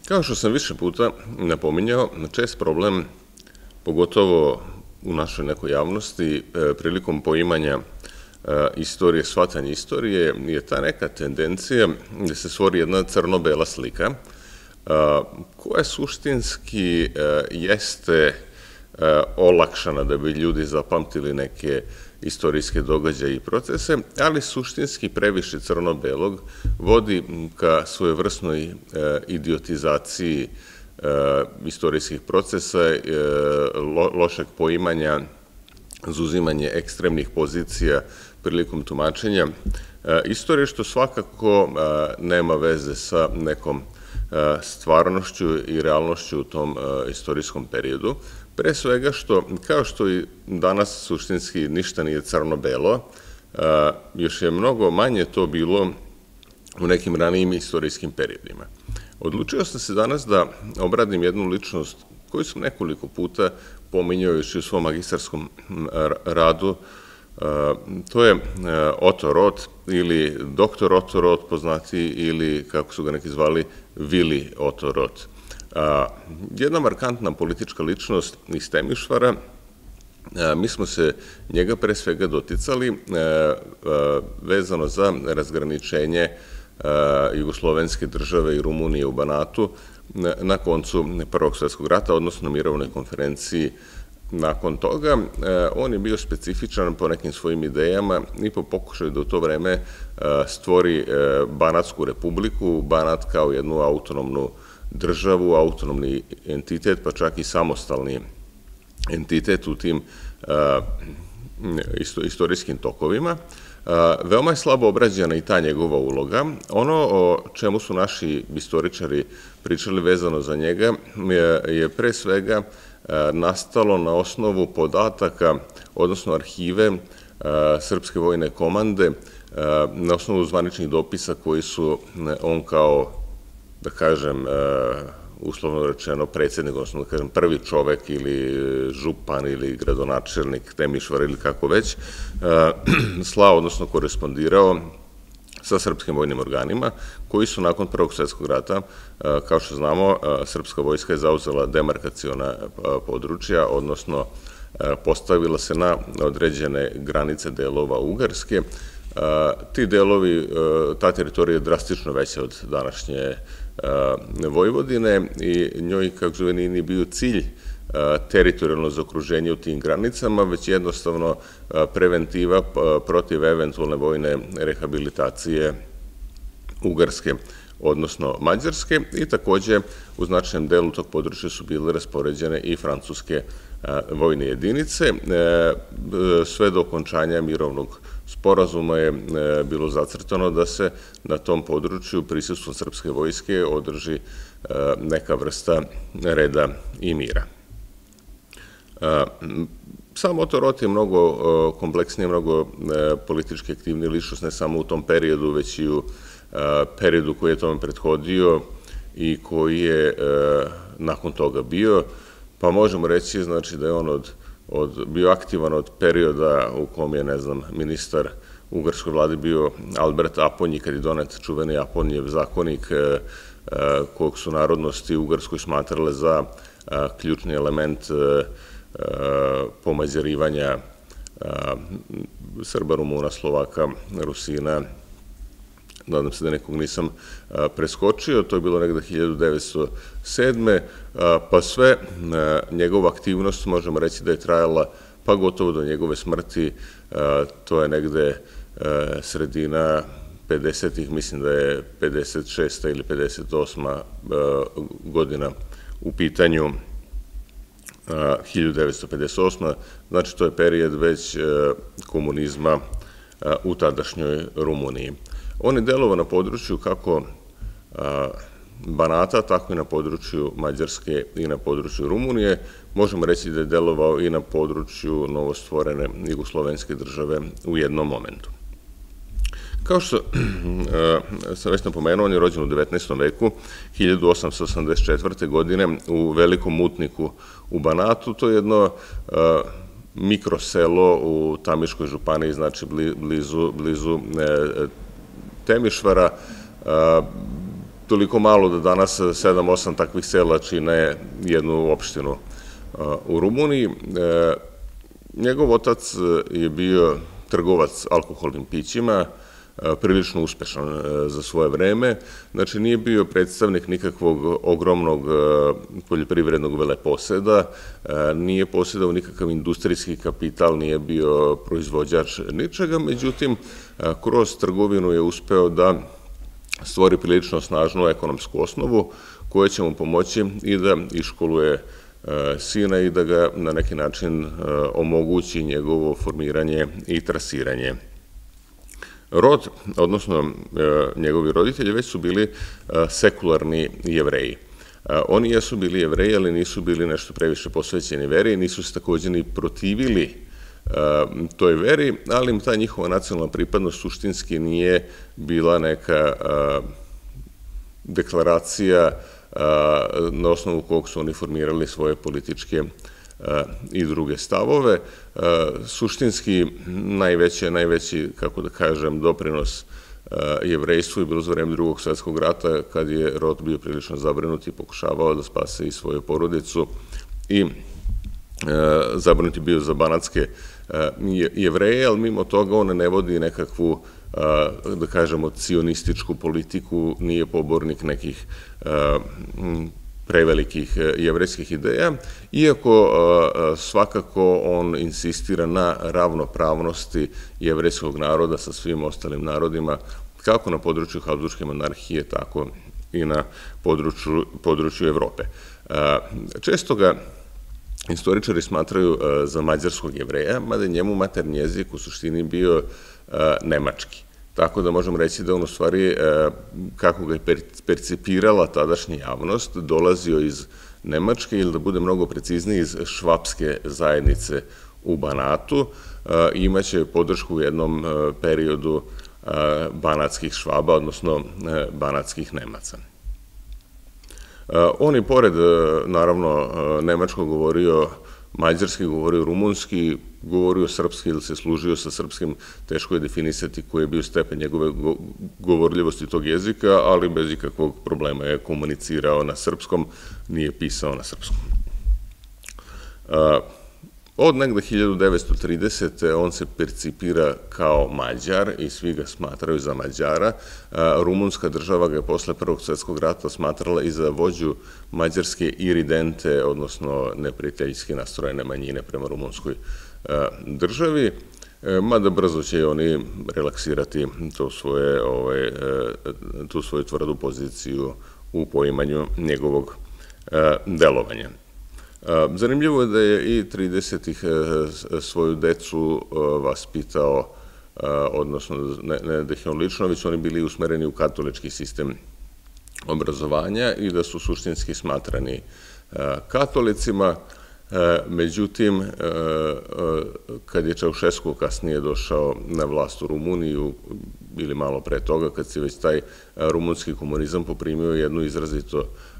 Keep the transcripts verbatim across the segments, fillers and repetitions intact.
Kao što sam više puta napominjao, čest problem, pogotovo u našoj nekoj javnosti, prilikom poimanja istorije, shvatanja istorije, je ta neka tendencija da se stvori jedna crno-bela slika, koja suštinski jeste olakšana da bi ljudi zapamtili neke istorijske događaje i procese, ali suštinski previše crno-belog vodi ka svojevrsnoj idiotizaciji istorijskih procesa, lošeg poimanja, zauzimanje ekstremnih pozicija prilikom tumačenja istorije, što svakako nema veze sa nekom stvarnošću i realnošću u tom istorijskom periodu. Pre svega što, kao što i danas suštinski ništa nije crno-belo, još je mnogo manje to bilo u nekim ranijim istorijskim periodima. Odlučio sam se danas da obradim jednu ličnost koju sam nekoliko puta pominjao još i u svom magistarskom radu. To je Otto Roth ili doktor Otto Roth poznati ili, kako su ga neki zvali, Vili Otto Roth. Jedna markantna politička ličnost iz Temišvara. Mi smo se njega pre svega doticali vezano za razgraničenje Jugoslovenske države i Rumunije u Banatu na koncu Prvog svjetskog rata, odnosno mirovnoj konferenciji. Nakon toga, on je bio specifičan po nekim svojim idejama i po pokušaju da u to vreme stvori Banatsku republiku, Banat kao jednu autonomnu državu, autonomni entitet, pa čak i samostalni entitet u tim istorijskim tokovima. Veoma je slabo obrađena i ta njegova uloga. Ono o čemu su naši istoričari pričali vezano za njega je pre svega nastalo na osnovu podataka, odnosno arhive Srpske vojne komande, na osnovu zvaničnih dopisa koji su on kao, da kažem, uslovno rečeno predsjednik, odnosno da kažem prvi čovek ili župan ili gradonačelnik Temišvara ili kako već, slao, odnosno korespondirao sa srpskim vojnim organima, koji su nakon Prvog svjetskog rata, kao što znamo, srpska vojska je zauzela demarkaciona područja, odnosno postavila se na određene granice delova Ugarske. Ti delovi, ta teritorija je drastično veća od današnje Vojvodine i njoj, kako zove, nije bio cilj teritorijalno zaokruženje u tim granicama, već jednostavno preventiva protiv eventualne vojne rehabilitacije Ugarske, odnosno Mađarske, i takođe u značajnom delu tog područja su bile raspoređene i francuske vojne jedinice. Sve do okončanja mirovnog sporazuma je bilo zacrtano da se na tom području prisustvom srpske vojske održi neka vrsta reda i mira. Sam Otto Roth je mnogo kompleksnije, mnogo politički aktivniji ličnost, ne samo u tom periodu, već i u periodu koji je tome prethodio i koji je nakon toga bio, pa možemo reći znači da je on od, bio aktivan od perioda u kom je, ne znam, ministar u ugarskoj vladi bio Albert Aponji, kad je donet čuveni Aponjijev zakonik, kog su narodnosti u Ugarskoj smatrale za ključni element pomađarivanja Srba, Rumuna, Slovaka, Rusina. Nadam se da nekog nisam preskočio, to je bilo negde hiljadu devetsto sedme. pa sve njegova aktivnost možemo reći da je trajala pa gotovo do njegove smrti, to je negde sredina pedesetih, mislim da je pedeset šesta ili pedeset osma godina u pitanju, hiljadu devetsto pedeset osma. Znači to je period već komunizma u tadašnjoj Rumuniji. On je delovao na području kako Banata, tako i na području Mađarske i na području Rumunije. Možemo reći da je delovao i na području novostvorene Jugoslovenske države u jednom momentu. Kao što sam već napomenuo, on je rođen u devetnaestom veku, hiljadu osamsto osamdeset četvrte. godine u Velikom Mutniku u Banatu. To je jedno mikroselo u Tamiškoj županiji, znači blizu Temišvara. toliko malo da danas sedam osam takvih sela čine jednu opštinu u Rumuniji. Njegov otac je bio trgovac alkoholnim pićima, prilično uspešan za svoje vreme. Znači, nije bio predstavnik nikakvog ogromnog poljoprivrednog veleposeda, nije posjedao nikakav industrijski kapital, nije bio proizvođač ničega, međutim, kroz trgovinu je uspeo da stvori prilično snažnu ekonomsku osnovu koja će mu pomoći i da iškoluje sina i da ga na neki način omogući njegovo formiranje i trasiranje. Rod, odnosno njegovi roditelji, već su bili sekularni Jevreji. Oni jesu bili Jevreji, ali nisu bili nešto previše posvećeni veri, nisu se takođe ni protivili toj veri, ali im ta njihova nacionalna pripadnost suštinski nije bila neka deklaracija na osnovu kog su oni formirali svoje političke i druge stavove. Suštinski najveći, najveći, kako da kažem, doprinos jevrejstvu je bilo za vreme Drugog svetskog rata, kad je Rod bio prilično zabrinut i pokušavao da spase i svoju porodicu i zabrinut je bio za banatske Jevreje, ali mimo toga on ne vodi nekakvu, da kažemo, cionističku politiku, nije pobornik nekih prevelikih jevrejskih ideja, iako svakako on insistira na ravnopravnosti jevrejskog naroda sa svim ostalim narodima, kako na području Habsburške monarhije, tako i na području Evrope. Često ga istoričari smatraju za mađarskog Jevreja, mada je njemu maternji jezik u suštini bio nemački. Tako da možemo reći da on u stvari, kako ga je percipirala tadašnja javnost, dolazio iz Nemačke ili da bude mnogo precizniji iz švapske zajednice u Banatu i imaće podršku u jednom periodu banatskih Švaba, odnosno banatskih Nemaca. On je pored, naravno, nemačko govorio mađarski, govorio rumunski, govorio srpski ili se služio sa srpskim, teško je definisati koji je bio stepen njegove govorljivosti tog jezika, ali bez ikakvog problema je komunicirao na srpskom, nije pisao na srpskom. Od negde hiljadu devetsto tridesete on se percipira kao Mađar i svi ga smatraju za Mađara. Rumunska država ga je posle Prvog svetskog rata smatrala i za vođu mađarske iridente, odnosno neprijateljski nastrojene manjine prema rumunskoj državi, mada brzo će oni relaksirati tu svoju tvrdu poziciju u poimanju njegovog delovanja. Zanimljivo je da je i tridesetih svoju decu vaspitao, odnosno ne da ih on lično, već oni bili usmereni u katolički sistem obrazovanja i da su suštinski smatrani katolicima. Međutim, kad je Čaušesku kasnije došao na vlast u Rumuniju, ili malo pre toga, kad se već taj rumunski komunizam poprimio jednu izrazito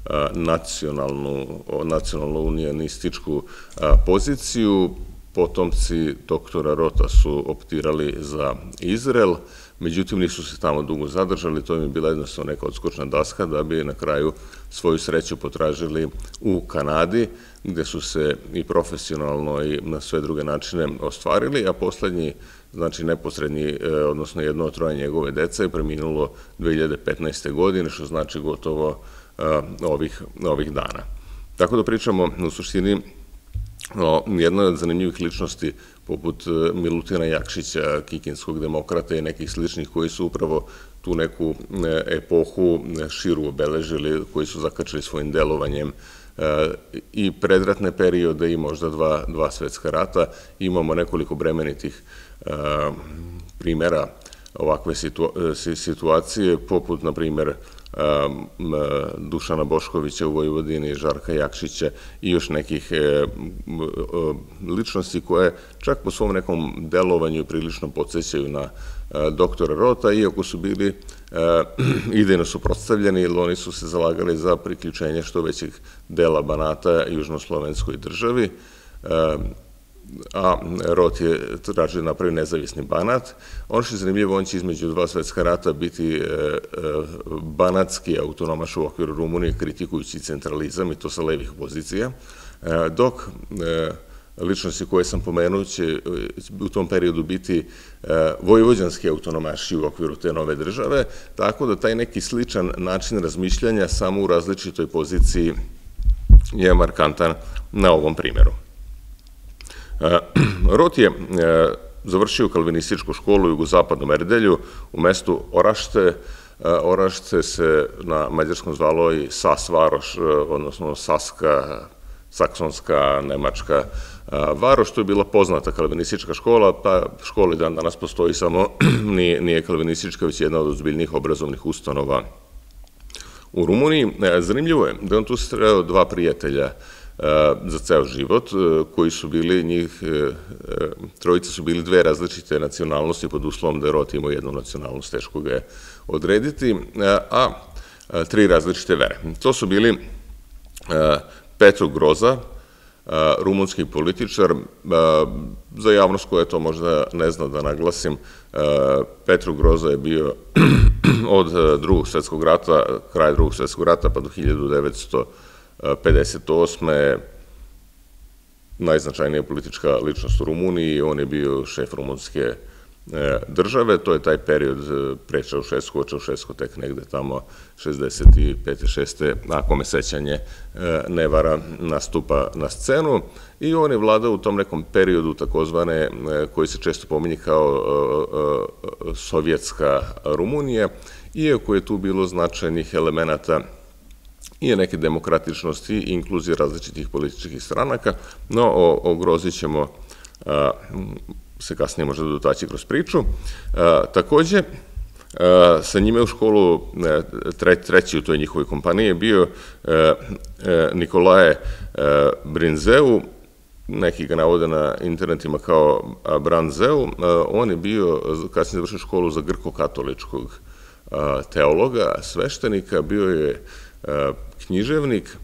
nacionalno-unijanističku poziciju, potomci doktora Rota su optirali za Izrael, međutim nisu se tamo dugo zadržali, to im je bila jednostavno neka odskočna daska da bi na kraju svoju sreću potražili u Kanadi, gde su se i profesionalno i na sve druge načine ostvarili, a poslednji, znači neposrednji, odnosno jedno od troje njegove dece je preminulo dve hiljade petnaeste. godine, što znači gotovo ovih dana. Tako da pričamo u suštini o jednoj od zanimljivih ličnosti poput Milutina Jakšića, kikinskog demokrata i nekih sličnih koji su upravo tu neku epohu širu obeležili, koji su zakačili svojim delovanjem i predratne periode i možda dva svetska rata. Imamo nekoliko bremenitih primjera ovakve situacije, poput, na primjer, Dušana Boškovića u Vojvodini, Žarka Jakšića i još nekih ličnosti koje čak po svom nekom delovanju prilično podsjećaju na doktora Rota, iako su bili idejno suprotstavljeni, jer oni su se zalagali za priključenje što većeg dela Banata južnoslovenskoj državi. a Rot je tražio napravio nezavisni Banat. Ono što je zanimljivo, on će između dva svetska rata biti banatski autonomaš u okviru Rumunije, kritikujući centralizam i to sa levih pozicija, dok ličnosti koje sam pomenuo će u tom periodu biti vojvođanski autonomaši u okviru te nove države, tako da taj neki sličan način razmišljanja samo u različitoj poziciji je markantan na ovom primjeru. Rot je završio kalvinističku školu u jugozapadnom Erdelju u mestu Orašte. Orašte se na mađarskom zvalo i Sas Varoš, odnosno Saska, saksonska, nemačka varoš. To je bila poznata kalvinistička škola, pa škola i dan danas postoji, samo nije kalvinistička, već jedna od ozbiljnijih obrazovnih ustanova u Rumuniji. Zanimljivo je da on tu sreo dva prijatelja za ceo život, koji su bili njih, trojice su bili dve različite nacionalnosti pod uslovom da je Rot imao jednu nacionalnost, teško ga je odrediti, a tri različite vere. To su bili Petru Groza, rumunski političar, za javnost koja to možda ne zna da naglasim, Petru Groza je bio od drugog svetskog rata, kraj drugog svetskog rata pa do hiljadu devetsto pedeset osme najznačajnija politička ličnost u Rumuniji, on je bio šef rumunske države, to je taj period pre Čaušesku, od Čaušesku tek negde tamo šezdeset pete šeste ako me sećanje ne vara, nastupa na scenu i on je vladao u tom nekom periodu takozvane, koji se često pominje kao sovjetska Rumunija, iako je tu bilo značajnih elemenata i neke demokratičnosti i inkluzije različitih političkih stranaka, no o Grozi ćemo se kasnije možda dotaći kroz priču. Takođe, sa njime u školu, treći u toj njihovoj kompaniji je bio Nikolaje Brinzeu, neki ga navode na internetima kao Branzeu, on je bio, kasnije završio školu za grko-katoličkog teologa, sveštenika, bio je književnik,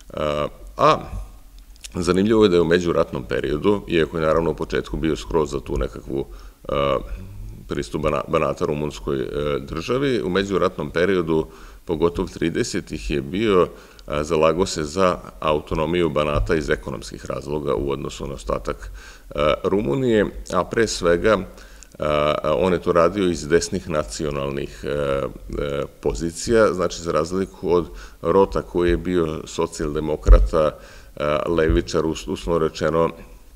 a zanimljivo je da je u međuratnom periodu, iako je naravno u početku bio skroz za tu nekakvu pristup Banata rumunskoj državi, u međuratnom periodu, pogotovo tridesetih, je bio, zalagao se za autonomiju Banata iz ekonomskih razloga u odnosu na ostatak Rumunije, a pre svega on je to radio iz desnih nacionalnih pozicija, znači za razliku od Rota koji je bio socijaldemokrata, levičar, uslovno rečeno,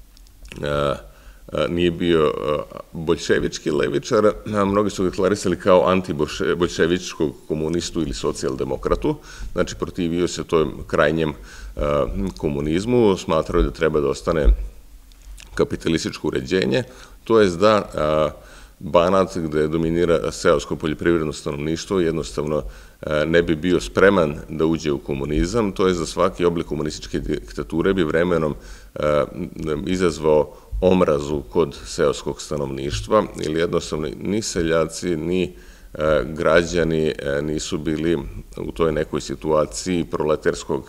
nije bio boljševički levičar, mnogi su ga deklarisali kao antiboljševičkog komunistu ili socijaldemokratu, znači protivio se tom krajnjem komunizmu, smatrao da treba da ostane kapitalističko uređenje, to je da Banat, gde dominira seosko poljoprivredno stanovništvo, jednostavno ne bi bio spreman da uđe u komunizam, to je za svaki oblik komunističke diktature bi vremenom izazvao omrazu kod seoskog stanovništva, ili jednostavno ni seljaci, ni građani nisu bili u toj nekoj situaciji proletarskog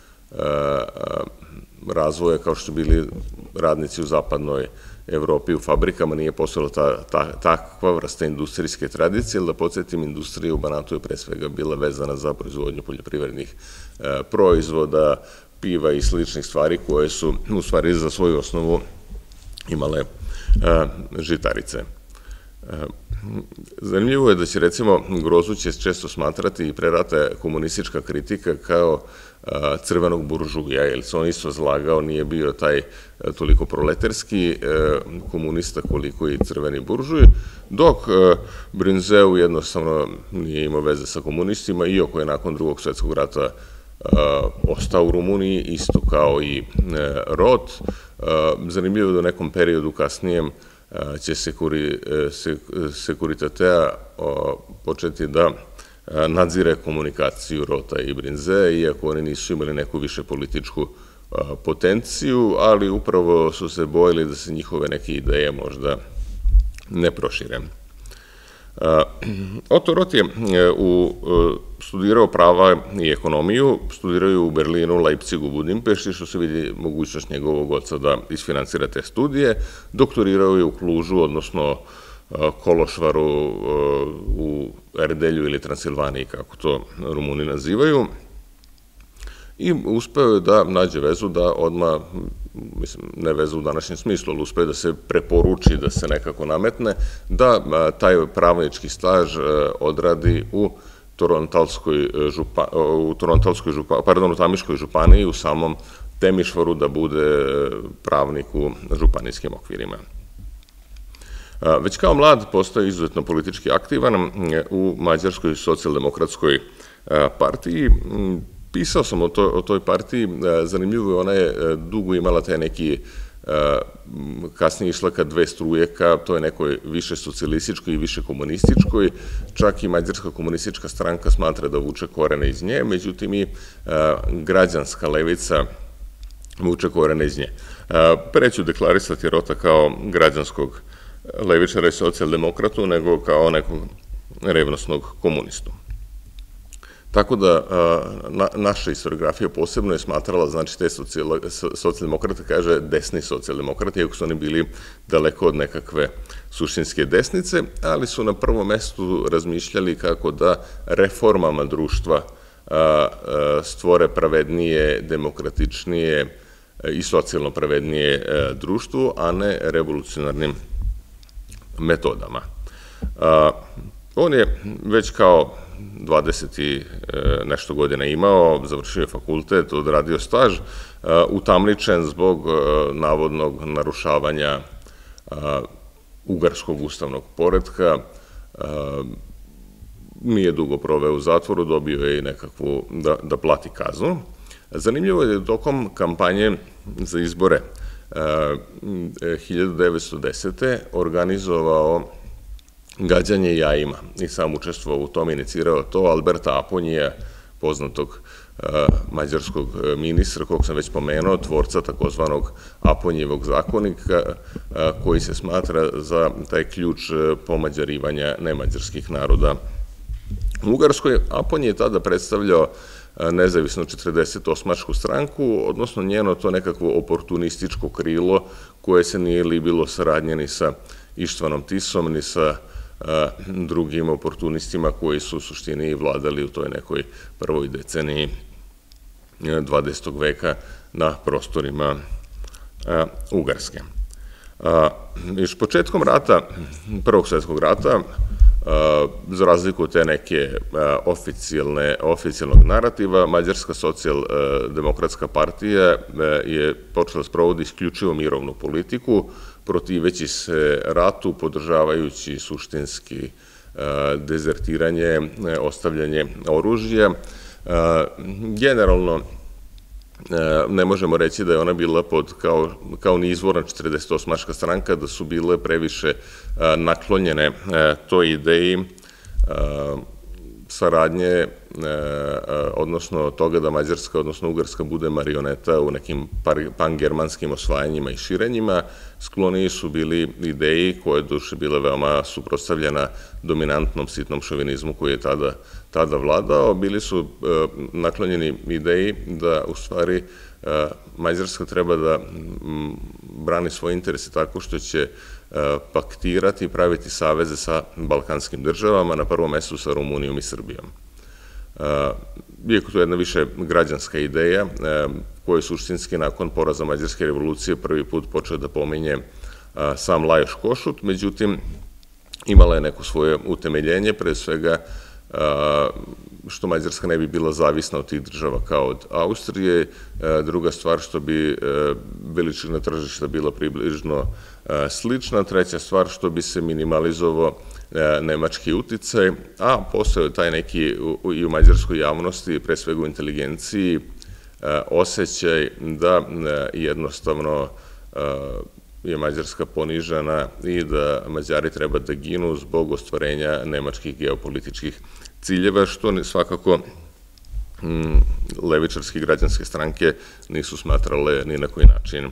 razvoja kao što su bili radnici u zapadnoj Evropi, u fabrikama nije postojala takva vrsta industrijske tradicije, ali da podsjetim, industrija u Banatu je pre svega bila vezana za proizvodnju poljoprivrednih proizvoda, piva i sličnih stvari koje su u stvari za svoju osnovu imale žitarice. Zanimljivo je da će, recimo, Grozu će često smatrati i pre rata komunistička kritika kao crvenog buržuja, jer se on isto zlagao, nije bio taj toliko proletarski komunista koliko i crveni buržuj, dok Brinzeu jednostavno nije imao veze sa komunistima, iako je nakon drugog svetskog rata ostao u Rumuniji, isto kao i Rot. Zanimljivo je da u nekom periodu kasnijem će Securitatea početi da nadzire komunikaciju Rota i Brinze, iako oni nisu imali neku više političku potenciju, ali upravo su se bojili da se njihove neke ideje možda ne prošire. Otto Roth je studirao prava i ekonomiju, studirao je u Berlinu, Leipzigu, Budimpešti, što se vidi mogućnost njegovog oca da isfinansira te studije. Doktorirao je u Klužu, odnosno Kološvaru, u Erdelju ili Transilvaniji, kako to Rumuni nazivaju. I uspeo je da nađe vezu da odmah, mislim, ne vezu u današnjem smislu, ali uspeo da se preporuči, da se nekako nametne, da taj pravnički staž odradi u Torontalskoj županiji, pardon, u Tamiškoj županiji, u samom Temišvaru, da bude pravnik u županijskim okvirima. Već kao mlad postaje izuzetno politički aktivan u Mađarskoj socijaldemokratskoj partiji. Pisao sam o toj partiji, zanimljivo je, ona je dugo imala taj neki, kasnije išla ka dve struje, ka to je nekoj više socijalističkoj i više komunističkoj, čak i Mađarska komunistička stranka smatra da vuče korene iz nje, međutim i građanska levica vuče korene iz nje. Pre ću deklarisati Rota kao građanskog levičara i socijaldemokratu, nego kao nekog revnosnog komunistu. Tako da naša historiografija posebno je smatrala, znači te socijaldemokrate, kaže desni socijaldemokrati, iako su oni bili daleko od nekakve suštinske desnice, ali su na prvom mestu razmišljali kako da reformama društva stvore pravednije, demokratičnije i socijalno pravednije društvo, a ne revolucionarnim metodama. On je već kao dvadeset i nešto godina imao, završio je fakultet, odradio staž, utamničen zbog navodnog narušavanja ugarskog ustavnog poretka. Nije dugo proveo u zatvoru, dobio je i nekakvu da plati kaznu. Zanimljivo je da tokom kampanje za izbore hiljadu devetsto desete. organizovao gađanje jajima i sam učestvovao u tome, inicirao to Alberta Aponija, poznatog mađarskog ministra, kog sam već pomenuo, tvorca takozvanog Aponijevog zakonika, koji se smatra za taj ključ pomađarivanja nemađarskih naroda u Ugarskoj. Aponije je tada predstavljao nezavisnu četrdeset osmačku stranku, odnosno njeno to nekakvo oportunističko krilo koje se nije libilo saradnje ni sa Ištvanom Tisom, ni sa drugim oportunistima koji su u suštini vladali u toj nekoj prvoj deceniji dvadesetog veka na prostorima Ugarske. Još početkom rata, Prvog svjetskog rata, za razliku od te neke oficijalnog narativa, Mađarska socijaldemokratska partija je počela sprovodi isključivo mirovnu politiku, protiveći se ratu, podržavajući suštinski dezertiranje, ostavljanje oružja. Generalno, ne možemo reći da je ona bila pod, kao ni izvorna četrdeset osmačka stranka, da su bile previše naklonjene toj ideji saradnje, odnosno toga da Mađarska, odnosno Ugarska, bude marioneta u nekim pangermanskim osvajanjima i širenjima. Skloniji su bili ideji koje duše bile veoma suprotstavljena dominantnom sitnom šovinizmu koji je tada vladao. Bili su naklonjeni ideji da u stvari Mađarska treba da brani svoje interese tako što će paktirati i praviti saveze sa balkanskim državama, na prvom mestu sa Rumunijom i Srbijom. Iako to je jedna više građanska ideja, koja je suštinski nakon poraza Mađarske revolucije prvi put počeo da pominje sam Lajoš Košut, međutim, imala je neko svoje utemeljenje, pre svega što Mađarska ne bi bila zavisna od tih država kao od Austrije, druga stvar što bi veličina tržišta bila približno slična, treća stvar što bi se minimalizovao nemački uticaj, a posle taj neki i u mađarskoj javnosti, pre svega u inteligenciji, osjećaj da jednostavno je Mađarska ponižena i da Mađari treba da ginu zbog ostvarenja nemačkih geopolitičkih ciljeva, što svakako levičarske građanske stranke nisu smatrale ni na koji način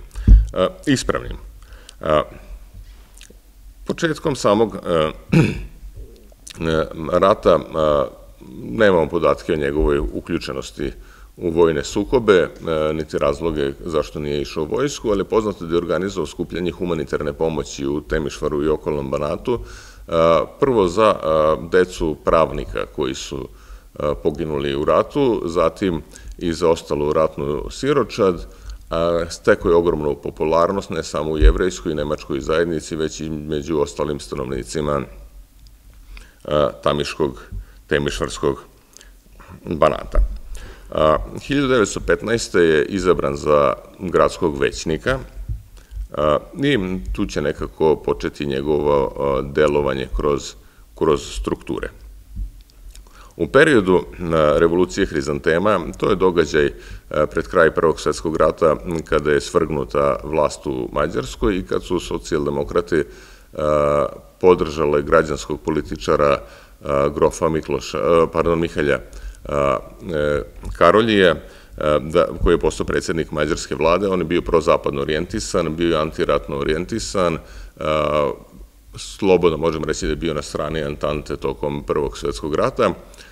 ispravnim. Početkom samog rata nemamo podatke o njegovoj uključenosti u vojne sukobe, niti razloge zašto nije išao u vojsku, ali je poznato da je organizovao skupljanje humanitarne pomoći u Temišvaru i okolnom Banatu, prvo za decu pravnika koji su poginuli u ratu, zatim i za ostalu ratnu siročad. Stekao je ogromnu popularnost ne samo u jevrejskoj i nemačkoj zajednici, već i među ostalim stanovnicima tamiškog, temišvarskog Banata. hiljadu devetsto petnaeste. je izabran za gradskog većnika i tu će nekako početi njegovo delovanje kroz strukture. U periodu revolucije Hrizantema, to je događaj pred kraj Prvog svjetskog rata, kada je svrgnuta vlast u Mađarskoj i kad su socijaldemokrati podržale građanskog političara grofa Mihalja Karoljija, koji je postao predsjednik mađarske vlade. On je bio prozapadno orijentisan, bio je antiratno orijentisan, slobodno možemo reći da je bio na strani Antante tokom Prvog svjetskog rata.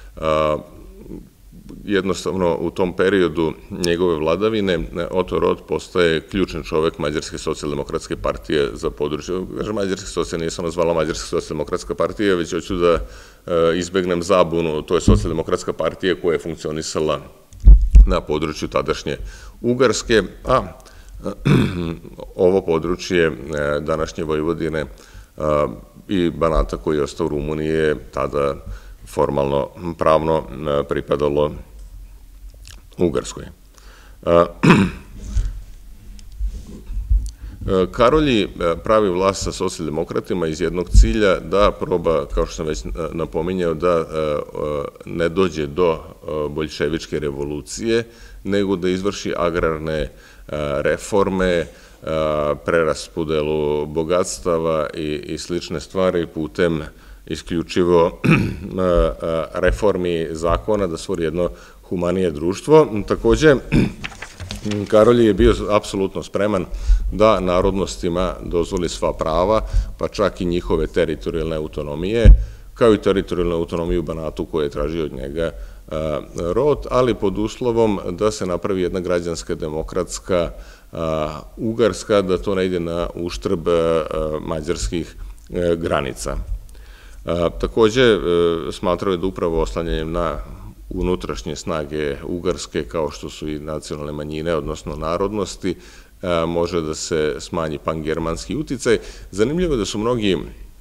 Jednostavno, u tom periodu njegove vladavine Oto Rot postaje ključan čovek Mađarske socijaldemokratske partije za područje. Kažem, Mađarska socijal nije samo zvala Mađarska socijaldemokratska partija, već hoću da izbegnem zabunu, to je socijaldemokratska partija koja je funkcionisala na području tadašnje Ugarske, a ovo područje današnje Vojvodine i Banata koji je ostao u Rumuniji je tada formalno, pravno pripadalo Ugarskoj. Karolji pravi vlast sa socijaldemokratima iz jednog cilja da proba, kao što sam već napominjao, da ne dođe do boljševičke revolucije, nego da izvrši agrarne reforme, preraspodelu bogatstava i slične stvari putem isključivo reformi zakona, da stvori jedno humanije društvo. Takođe, Karolji je bio apsolutno spreman da narodnostima dozvoli sva prava, pa čak i njihove teritorijalne autonomije, kao i teritorijalnu autonomiju u Banatu koje je tražio od njega Rot, ali pod uslovom da se napravi jedna građanska, demokratska, ugarska, da to ne ide na uštrb mađarskih granica. Takođe, smatrao je da upravo oslanjanjem na unutrašnje snage Ugarske, kao što su i nacionalne manjine, odnosno narodnosti, može da se smanji pangermanski uticaj. Zanimljivo je da su mnogi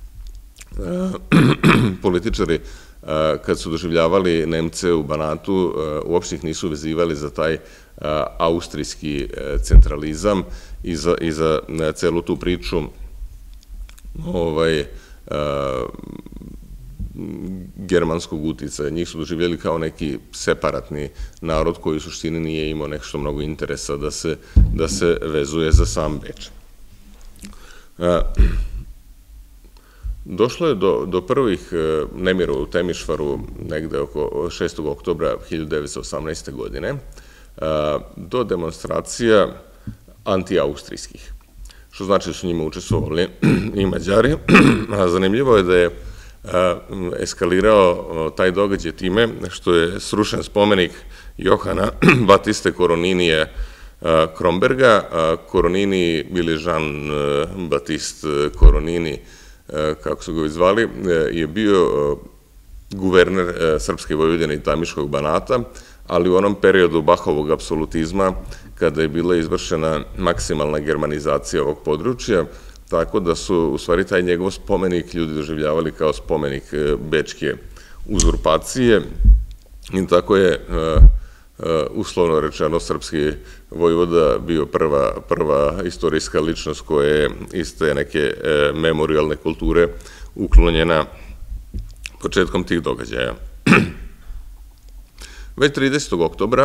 političari, kad su doživljavali Nemce u Banatu, uopšte ih nisu vezivali za taj austrijski centralizam i za celu tu priču germanskog uticaja. Njih su doživjeli kao neki separatni narod koji u suštini nije imao nešto mnogo interesa da se vezuje za sam Beč. Došlo je do prvih nemira u Temišvaru negde oko šestog oktobra hiljadu devetsto osamnaeste. godine, do demonstracija anti-austrijskih, što znači da su njima učestvovali i Mađari. Zanimljivo je da je eskalirao taj događaj time što je srušen spomenik Johana Batiste Koroninija Kromberga. Koronini ili Jean Batiste Koronini, kako su ga zvali, je bio guverner Srpske Vojvodine i Tamiškog Banata, ali u onom periodu Bahovog apsolutizma, kada je bila izvršena maksimalna germanizacija ovog područja, tako da su u stvari taj njegov spomenik ljudi doživljavali kao spomenik bečke uzurpacije i tako je uslovno rečeno srpski vojvoda bio prva istorijska ličnost koja je iz te neke memorialne kulture uklonjena početkom tih događaja. Već tridesetog oktobra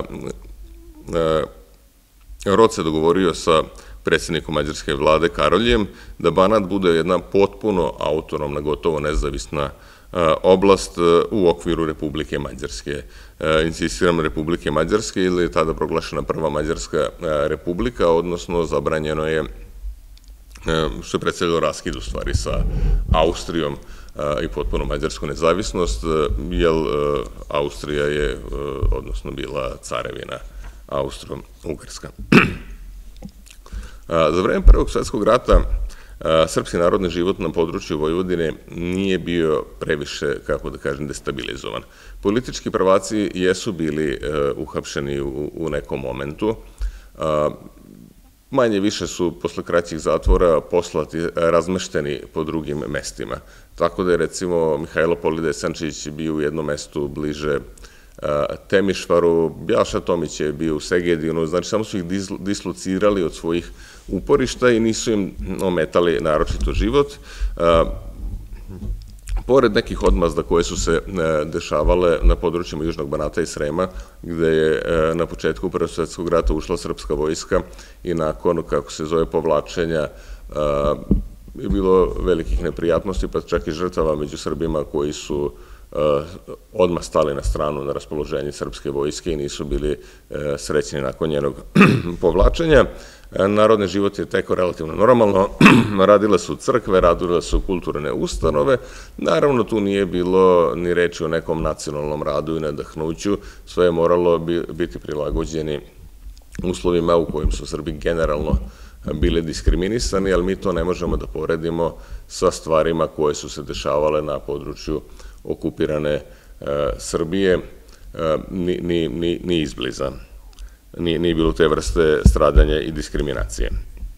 Rot se dogovorio sa predsjednikom mađarske vlade Karoljem da Banat bude jedna potpuno autonomna, gotovo nezavisna oblast u okviru Republike Mađarske. Insistiram Republike Mađarske ili je tada proglašena Prva Mađarska republika, odnosno zabranjeno je, što je predstavljalo raskid u stvari sa Austrijom, i potpuno mađarsku nezavisnost, jer Austrija je, odnosno bila carevina Austro-Ugarska. Za vreme Prvog svjetskog rata srpski narodni život na području Vojvodine nije bio previše, kako da kažem, destabilizovan. Politički prvaci jesu bili uhapšeni u nekom momentu. Manje više su posle kraćih zatvora poslati, razmešteni po drugim mestima. Tako da je, recimo, Mihajlo Polidesančić bio u jednom mestu bliže Temišvaru, Bjaša Tomić je bio u Segedinu, znači samo su ih dislocirali od svojih uporišta i nisu im ometali naročito život. Pored nekih odmazda koje su se dešavale na područjima Južnog Banata i Srema, gde je na početku Prvog svjetskog rata ušla srpska vojska i nakon, kako se zove, povlačenja, je bilo velikih neprijatnosti, pa čak i žrtava među Srbima koji su odmah stali na stranu na raspoloženje srpske vojske i nisu bili srećni nakon njenog povlačenja. Narodni život je tekao relativno normalno, radile su crkve, radile su kulturne ustanove, naravno tu nije bilo ni reči o nekom nacionalnom radu i nadahnuću, sve je moralo biti prilagođeni uslovima u kojim su Srbi generalno bili diskriminisani, ali mi to ne možemo da poredimo sa stvarima koje su se dešavale na području okupirane Srbije, ni izbliza. Nije bilo te vrste stradanja i diskriminacije.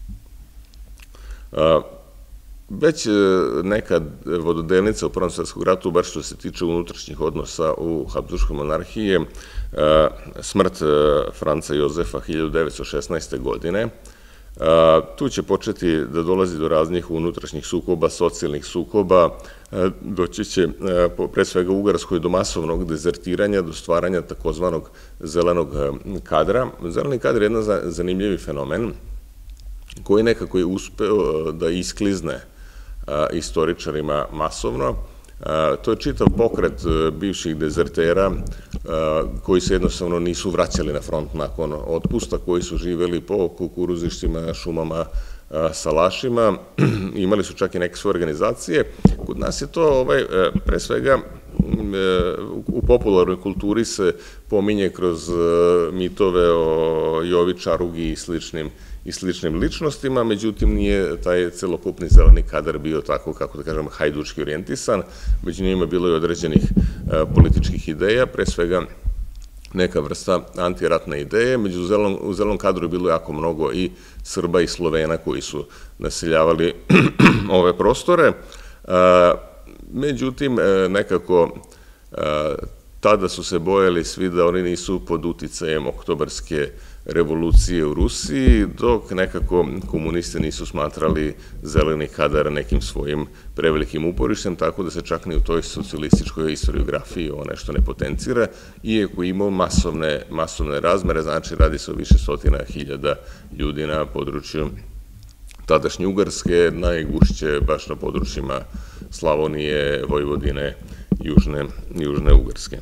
Već neka vododelnica u Prvom svjetskom ratu, bar što se tiče unutrašnjih odnosa u Habsburškoj monarhiji, smrt Franca Jozefa hiljadu devetsto šesnaeste. godine. Tu će početi da dolazi do raznih unutrašnjih sukoba, socijalnih sukoba, doći će pre svega u Ugarskoj do masovnog dezertiranja, do stvaranja takozvanog zelenog kadra. Zeleni kadar je jedan zanimljivi fenomen koji nekako je uspeo da isklizne istoričarima masovno. To je čitav pokret bivših dezertera koji se jednostavno nisu vraćali na front nakon otpusta, koji su živeli po kukuruzištima, šumama, salašima, imali su čak i neke svoje organizacije. Kod nas je to, pre svega, u popularnoj kulturi se pominje kroz mitove o Jovi Čarugi i sličnim i sličnim ličnostima, međutim nije taj celokupni zeleni kadar bio tako, kako da kažem, hajdučki orijentisan, među njima je bilo i određenih političkih ideja, pre svega neka vrsta antiratne ideje, među u zelenom kadru je bilo jako mnogo i Srba i Slovena koji su naseljavali ove prostore, međutim nekako tada su se bojali svi da oni nisu pod uticajem oktobarske revolucije u Rusiji, dok nekako komunisti nisu smatrali zeleni kadar nekim svojim prevelikim uporištem, tako da se čak ni u toj socijalističkoj historiografiji ovo nešto ne potencira, iako imao masovne razmere, znači radi se o više stotina hiljada ljudi na području tadašnje Ugarske, najgušće baš na područjima Slavonije, Vojvodine, Južne Ugarske.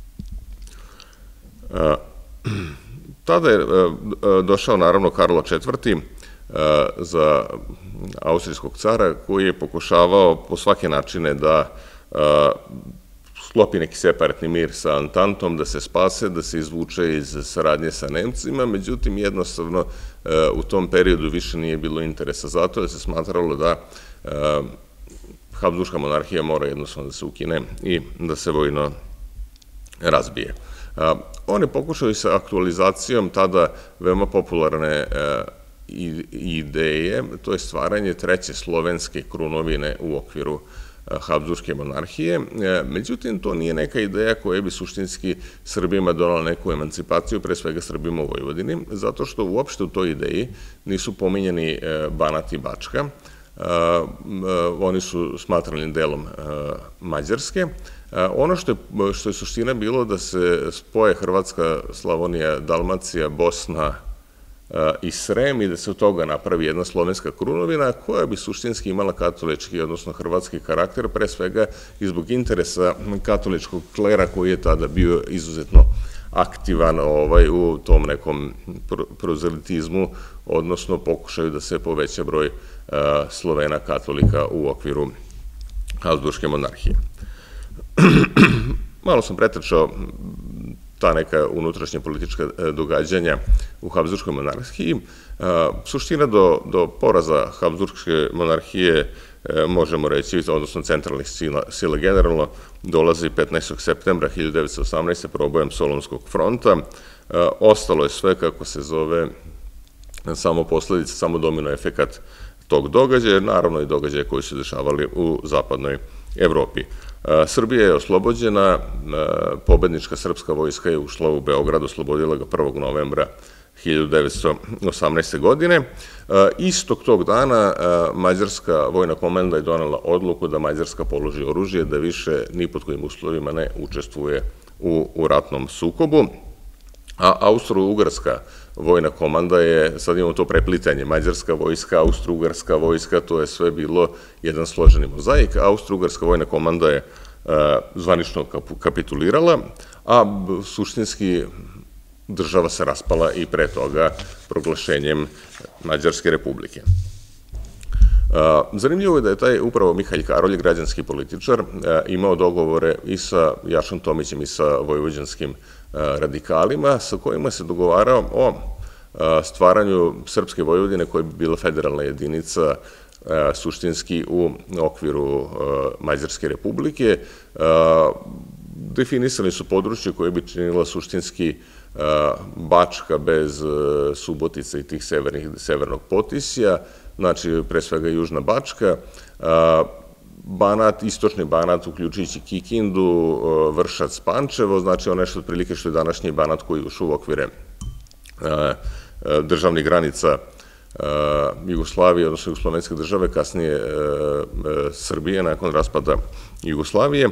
Tada je došao naravno Karlo četvrti za austrijskog cara koji je pokušavao po svake načine da sklopi neki separatni mir sa Antantom, da se spase, da se izvuče iz saradnje sa Nemcima, međutim jednostavno u tom periodu više nije bilo interesa za to, da se smatralo da Habsburška monarhija mora jednostavno da se ukine i da se vojno razbije. On je pokušao i sa aktualizacijom tada veoma popularne ideje, to je stvaranje treće slovenske krunovine u okviru Habsburške monarhije. Međutim, to nije neka ideja koja bi suštinski Srbima donala neku emancipaciju, pre svega Srbima u Vojvodini, zato što uopšte u toj ideji nisu pominjeni Banat i Bačka. Oni su smatrani delom Mađarske. Ono što je suština bilo da se spoje Hrvatska, Slavonija, Dalmacija, Bosna i Srem i da se od toga napravi jedna slovenska krunovina koja bi suštinski imala katolički, odnosno hrvatski karakter, pre svega i zbog interesa katoličkog klera koji je tada bio izuzetno aktivan u tom nekom prozelitizmu, odnosno pokušaju da se poveća broj Slovena katolika u okviru Habsburške monarhije. Malo sam pretrčao ta neka unutrašnja politička događanja u Habsburškoj monarhiji. Suština do poraza Habsburške monarhije, možemo reći, odnosno centralnih sila generalno, dolazi petnaestog septembra hiljadu devetsto osamnaeste. probojem Solunskog fronta. Ostalo je sve, kako se zove, samo posledica, samo domino efekat tog događaja, naravno i događaje koji su dešavali u zapadnoj Evropi. Srbija je oslobođena, pobednička srpska vojska je ušla u Beograd, oslobodila ga prvog novembra hiljadu devetsto osamnaeste. godine. Istog tog dana mađarska vojna komanda je donela odluku da Mađarska položi oružje, da više ni pod kojim uslovima ne učestvuje u ratnom sukobu. A Austro-Ugarska vojna komanda je, sad imamo to preplitanje, mađarska vojska, Austro-Ugarska vojska, to je sve bilo jedan složeni mozaik. Austro-Ugarska vojna komanda je zvanično kapitulirala, a suštinski država se raspala i pre toga proglašenjem Mađarske republike. Zanimljivo je da je taj upravo Mihalj Karolj, građanski političar, imao dogovore i sa Jašom Tomićem i sa vojvođanskim radikalima, sa kojima se dogovarao o stvaranju Srpske Vojvodine, koja bi bila federalna jedinica suštinski u okviru Mađarske republike. Definisali su područje koje bi činila suštinski Bačka bez Subotice i tih severnog Potisja, znači pre svega Južna Bačka, Banat, istočni Banat, uključujući Kikindu, Vršac, Pančevo, znači ono nešto otprilike što je današnji Banat koji je ušao u okvire državnih granica Jugoslavije, odnosno jugoslovenske države, kasnije Srbije, nakon raspada Jugoslavije.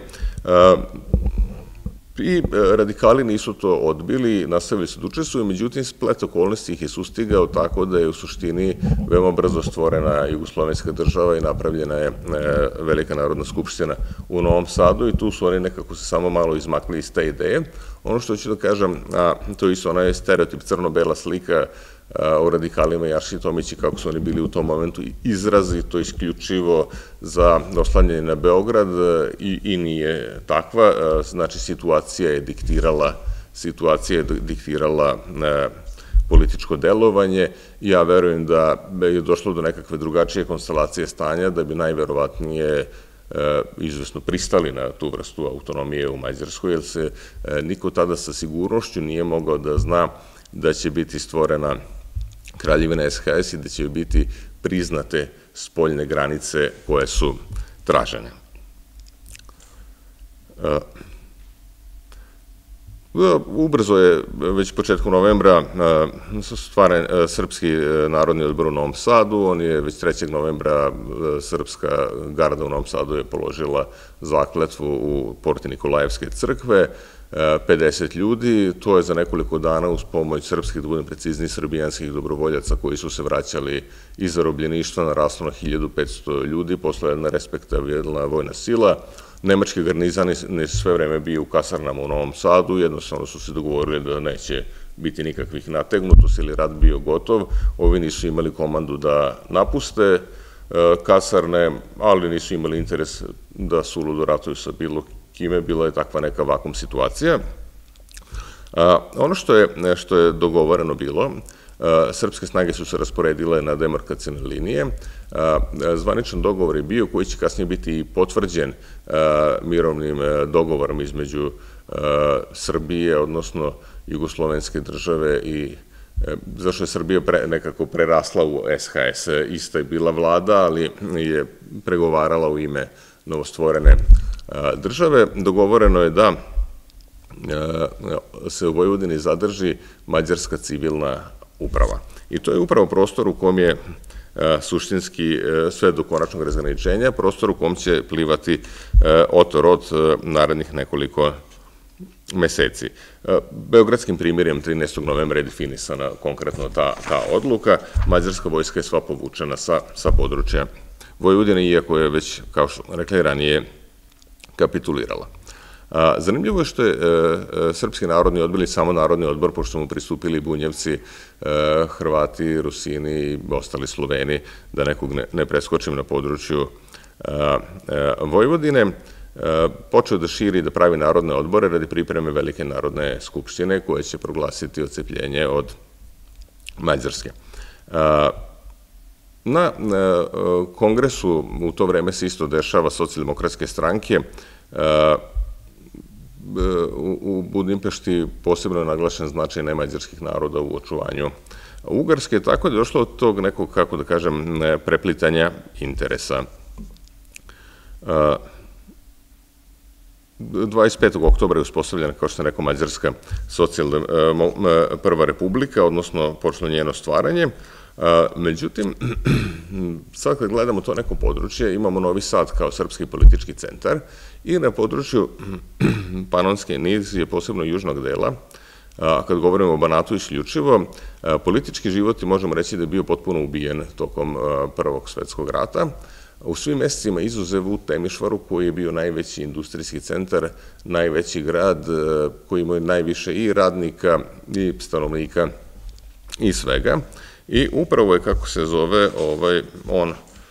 I radikali nisu to odbili, nastavili su da učestvuju, međutim, splet okolnosti ih je sustigao tako da je u suštini veoma brzo stvorena jugoslovenska država i napravljena je Velika narodna skupština u Novom Sadu i tu su oni nekako se samo malo izmakli iz te ideje. Ono što ću da kažem, to je isto onaj stereotip, crno-bela slika o radikalima Jaši Tomići, kako su oni bili u tom momentu izrazito isključivo za oslanjanje na Beograd i nije takva. Znači, situacija je diktirala situacija je diktirala političko delovanje i ja verujem da je došlo do nekakve drugačije konstelacije stanja, da bi najverovatnije izvesno pristali na tu vrstu autonomije u Mađarskoj, jer se niko tada sa sigurnošću nije mogao da zna da će biti stvorena Kraljevina es ha es i da će biti priznate spoljne granice koje su tražene. Ubrzo je, već početkom novembra, stvaren Srpski narodni odbor u Novom Sadu. On je već trećeg novembra Srpska garda u Novom Sadu je položila zakletvu u porti Nikolajevske crkve, pedeset ljudi. To je za nekoliko dana uz pomoć srpskih, da budem precizniji, srbijanskih dobrovoljaca koji su se vraćali iz zarobljeništva, naraslo na hiljadu petsto ljudi, posle jedna respektabilna vojna sila. Nemački garnizan je sve vreme bio u kasarnama u Novom Sadu, jednostavno su se dogovorili da neće biti nikakvih nategnutosti ili rat bio gotov. Ovi nisu imali komandu da napuste kasarne, ali nisu imali interes da suludo ratuju sa bilo kime, bila je takva neka vakum situacija. Ono što je dogovoreno bilo, srpske snage su se rasporedile na demarkacijne linije. Zvaničan dogovor je bio, koji će kasnije biti potvrđen mirovnim dogovorom između Srbije, odnosno Jugoslovenske države, i zašto je Srbija nekako prerasla u es ha es. Ista je bila vlada, ali je pregovarala u ime novostvorene države. Dogovoreno je da se u Vojvodini zadrži mađarska civilna uprava. I to je upravo prostor u kom je suštinski sve do konačnog razgraničenja, prostor u kom će plivati otorod narednih nekoliko meseci. Beogradskim primjerjem trinaestog novembra je definisana konkretno ta odluka. Mađarska vojska je sva povučena sa područja Vojvodine, iako je već, kao što rekli ranije, kapitulirala. Zanimljivo je što je Srpski narodni odbor ili samo Narodni odbor, pošto mu pristupili Bunjevci, Hrvati, Rusini i ostali Sloveni, da nekog ne preskočim na području Vojvodine, počeo da širi i da pravi narodne odbore radi pripreme Velike narodne skupštine koje će proglasiti odcepljenje od Mađarske. Na kongresu u to vreme se isto dešava socijaldemokratske stranke. U Budimpešti posebno je naglašen značaj nemađarskih naroda u očuvanju Ugarske, tako da je došlo od tog nekog, kako da kažem, preplitanja interesa. dvadeset petog oktobra je uspostavljena, kao što sam rekao, Mađarska prva republika, odnosno počelo njeno stvaranje. Međutim, sad kad gledamo to neko područje, imamo Novi Sad kao srpski politički centar i na području Panonske nizije, posebno južnog dela, kad govorimo o Banatu isključivo, politički život, možemo reći da je bio potpuno ubijen tokom Prvog svetskog rata. U svim mesecima izuzev u Temišvaru, koji je bio najveći industrijski centar, najveći grad, koji imao najviše i radnika i stanovnika i svega. I upravo je, kako se zove, on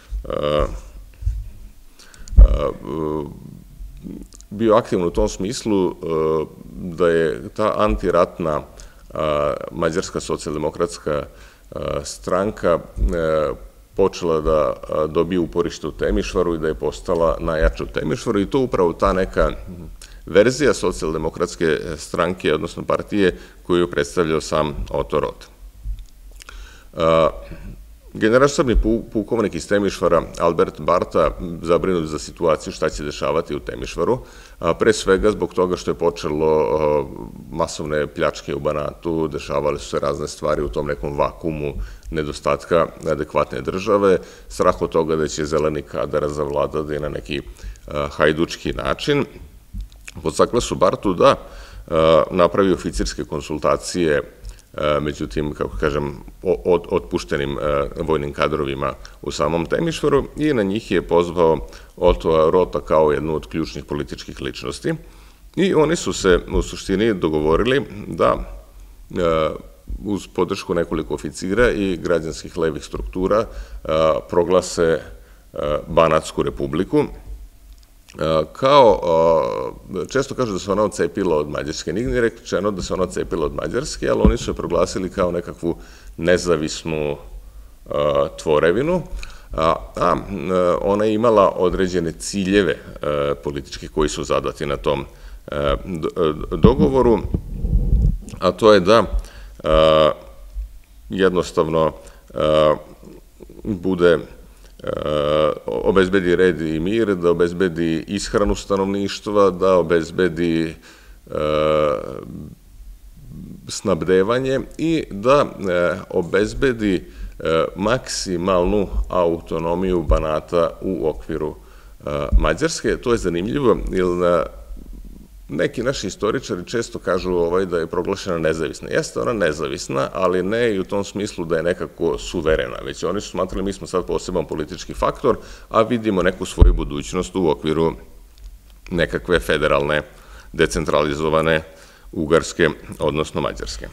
bio aktivno u tom smislu da je ta antiratna Mađarska socijaldemokratska stranka počela da dobije uporište u Temišvaru i da je postala najjača u Temišvaru i to upravo ta neka verzija socijaldemokratske stranke, odnosno partije, koju je predstavljao sam Oto Rot. Generalštabni pukovnik iz Temišvara, Albert Barta, zabrinut za situaciju šta će dešavati u Temišvaru, pre svega zbog toga što je počelo masovne pljačke u Banatu, dešavale su se razne stvari u tom nekom vakumu nedostatka adekvatne države, strah od toga da će zeleni kadar zavladati na neki hajdučki način. Podstakle su Bartu da napravi oficirske konsultacije, međutim, kako kažem, otpuštenim vojnim kadrovima u samom Temišvaru i na njih je pozvao Oto Rota kao jednu od ključnih političkih ličnosti. I oni su se u suštini dogovorili da uz podršku nekoliko oficira i građanskih levih struktura proglase Banatsku republiku. Kao, često kažu da se ona odcepila od Mađarske, nigdje nije rečeno da se ona odcepila od Mađarske, ali oni su je proglasili kao nekakvu nezavisnu tvorevinu, a ona je imala određene ciljeve političke koji su zadati na tom dogovoru, a to je da jednostavno bude obezbedi red i mir, da obezbedi ishranu stanovništva, da obezbedi snabdevanje i da obezbedi maksimalnu autonomiju Banata u okviru Mađarske. To je zanimljivo, jer neki naši istoričari često kažu da je proglašena nezavisna. Jeste ona nezavisna, ali ne i u tom smislu da je nekako suverena, već oni su smatrali mi smo sad poseban politički faktor, a vidimo neku svoju budućnost u okviru nekakve federalne, decentralizovane Ugarske, odnosno Mađarske.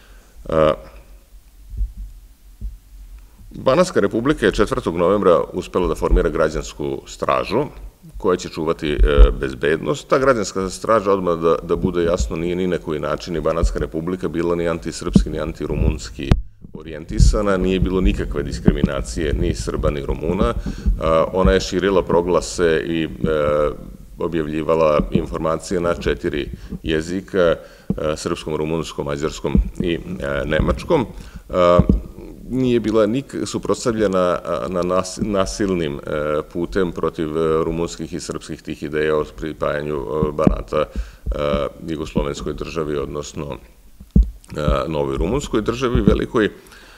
Banatska republika je četvrtog novembra uspela da formira građansku stražu, koja će čuvati bezbednost. Ta građanska straža, odmah da bude jasno, nije ni na koji način ni Banatska republika bila ni antisrpski, ni antirumunski orijentisana, nije bilo nikakve diskriminacije ni Srba, ni Rumuna. Ona je širila proglase i objavljivala informacije na četiri jezika, srpskom, rumunskom, mađarskom i nemačkom. Nije bila suprotstavljena na nasilnim putem protiv rumunskih i srpskih tih ideja o pripajanju Banata jugoslovenskoj državi, odnosno novoj rumunskoj državi velikoj.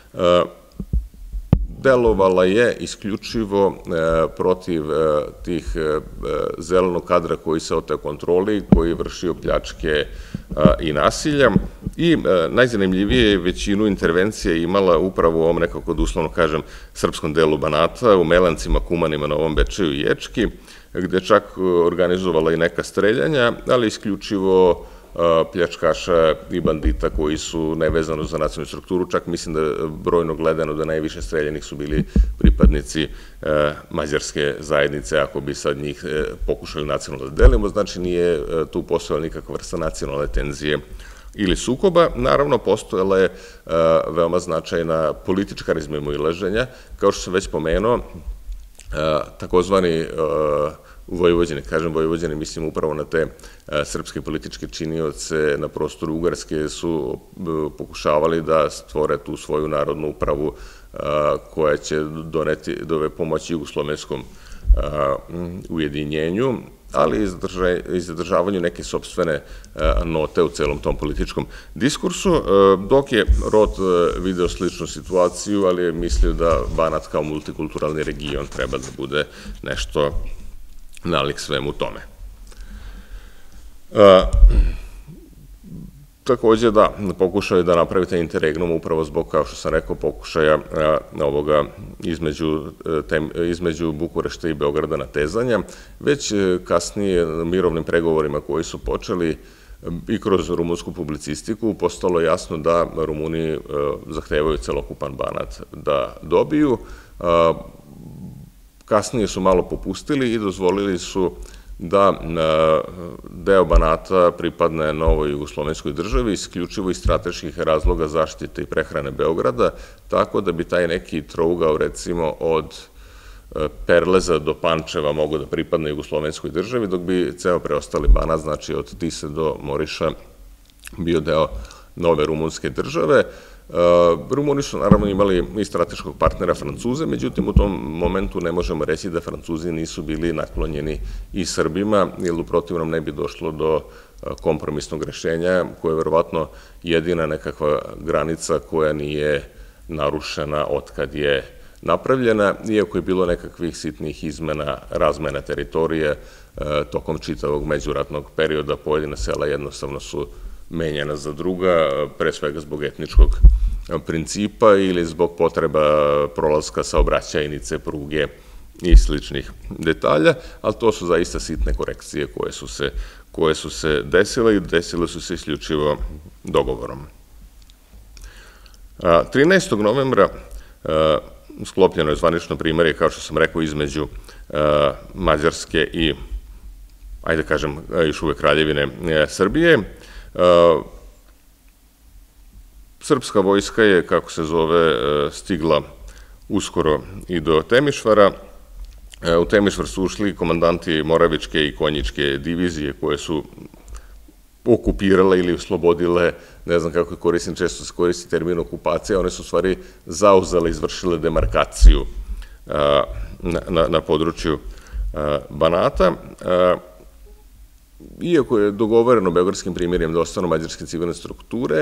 Delovala je isključivo protiv tih zelenog kadra koji se oteo kontroli, koji je vršio pljačke i nasilja. I najzanimljivije je većinu intervencija imala upravo u ovom nekako, da uslovno kažem, srpskom delu Banata, u Melancima, Kumanima, Novom Bečeju i Ječki, gde čak organizovala i neka streljanja, ali isključivo pljačkaša i bandita koji su nevezano za nacionalnu strukturu, čak mislim da brojno gledano da najviše streljanih su bili pripadnici mađarske zajednice, ako bi sad njih pokušali nacionalno da delimo, znači nije tu postojala nikakva vrsta nacionalne tenzije ili sukoba. Naravno, postojala je veoma značajna politička razmimoilaženja, kao što sam već pomenuo, takozvani Vojvođani, kažem Vojvođani, mislim upravo na te srpske političke činioce na prostoru Ugarske su pokušavali da stvore tu svoju narodnu upravu koja će doneti, pomoći jugoslovenskom ujedinjenju, ali i zadržavanju neke sopstvene note u celom tom političkom diskursu, dok je Rot video sličnu situaciju, ali je mislio da Banat kao multikulturalni region treba da bude nešto nalik svemu tome. Takođe da, pokušao je da napravi taj interregnum upravo zbog, kao što sam rekao, pokušaja ovoga između Bukurešta i Beograda natezanja, već kasnije mirovnim pregovorima koji su počeli i kroz rumunsku publicistiku postalo jasno da Rumuni zahtevaju celokupan Banat da dobiju. Kasnije su malo popustili i dozvolili su da deo Banata pripadne novoj jugoslovenskoj državi, isključivo iz strateških razloga zaštite i prehrane Beograda, tako da bi taj neki trougao, recimo, od Perleza do Pančeva mogo da pripadne jugoslovenskoj državi, dok bi ceo preostali Banat, znači od Tise do Moriša, bio deo nove rumunske države. Rumuni su naravno imali i strateškog partnera Francuze, međutim u tom momentu ne možemo reći da Francuzi nisu bili naklonjeni i Srbima, jer u protivnom ne bi došlo do kompromisnog rešenja, koja je verovatno jedina nekakva granica koja nije narušena otkad je napravljena, iako je bilo nekakvih sitnih izmena, razmena teritorije tokom čitavog međuratnog perioda. Pojedina sela jednostavno su menjena za druga, pre svega zbog etničkog principa ili zbog potreba prolaska saobraćajnice, pruge i sličnih detalja, ali to su zaista sitne korekcije koje su se desile i desile su se isključivo dogovorom. trinaestog novembra sklopljeno je zvanično primirje, kao što sam rekao, između Mađarske i, ajde kažem, još uvek Kraljevine Srbije. Srpska vojska je, kako se zove, stigla uskoro i do Temišvara. U Temišvar su ušli komandanti Moravičke i Konjičke divizije koje su okupirale ili oslobodile, ne znam kako je koristim, često se koristi termin okupacija, one su u stvari zauzele, izvršile demarkaciju na području Banata. Iako je dogovoreno beogradskim primirjem da ostanu mađarske civilne strukture,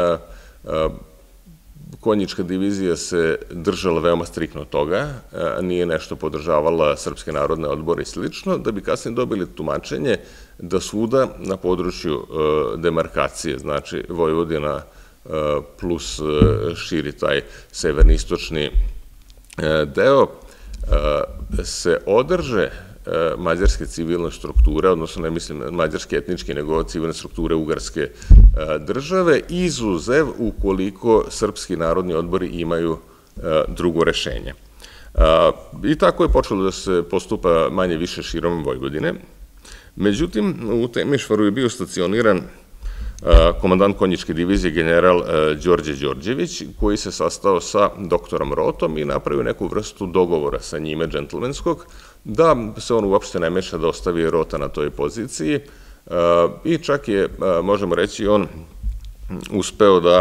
Konjička divizija se držala veoma striktno toga, nije nešto podržavala Srpske narodne odbore i slično, da bi kasnije dobili tumačenje da svuda na području demarkacije, znači Vojvodina plus širi taj severni-istočni deo, se održe mađarske civilne strukture, odnosno ne mislim mađarske etničke, nego civilne strukture ugarske države, izuzev ukoliko Srpski narodni odbori imaju drugo rešenje. I tako je počelo da se postupa manje više širom Vojvodine. Međutim, u Temišvaru je bio stacioniran komandant Konjičke divizije, general Đorđe Đorđević, koji se sastao sa doktorom Rotom i napravio neku vrstu dogovora sa njime, džentlmenskog, da se on uopšte ne meša, da ostavi Rota na toj poziciji i čak je, možemo reći, on uspeo da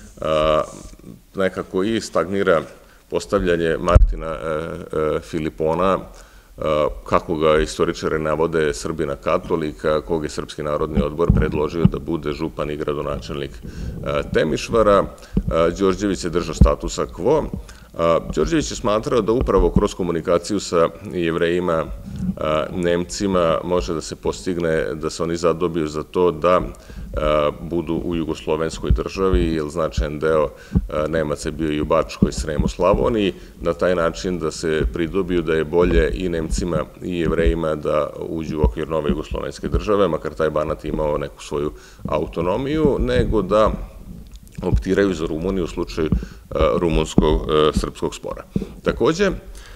nekako i stagnira postavljanje Martina Filipona, kako ga istoričare navode, Srbina katolika, kog je Srpski narodni odbor predložio da bude župan i gradonačelnik Temišvara. Đorđević je držao statusa quo. Đorđević je smatrao da upravo kroz komunikaciju sa Jevrejima Nemcima može da se postigne da se oni zadobiju za to da budu u jugoslovenskoj državi, jer značajan deo Nemaca je bio i u Bačkoj, Sremu, Slavoniji, na taj način da se pridobiju da je bolje i Nemcima i Jevrejima da uđu u okvir nove jugoslovenske države, makar taj Banat imao neku svoju autonomiju, nego da optiraju za Rumuniju u slučaju rumunsko-srpskog spora. Takođe,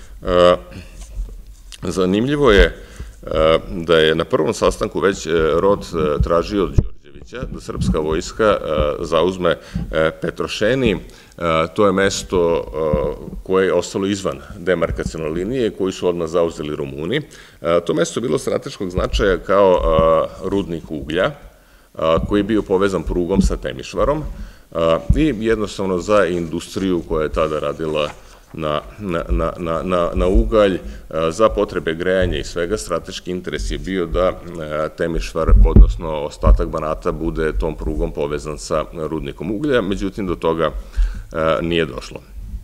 zanimljivo je da je na prvom sastanku već Rod tražio od Đorđevića da srpska vojska zauzme Petrošeni. To je mesto koje je ostalo izvan demarkacione linije, koju su odmah zauzeli Rumuni. To mesto je bilo strateškog značaja kao rudnik uglja, koji je bio povezan prugom sa Temišvarom i jednostavno za industriju koja je tada radila na ugalj, za potrebe grejanja i svega, strateški interes je bio da Temišvar, odnosno ostatak Banata, bude tom prugom povezan sa rudnikom uglja, međutim do toga nije došlo.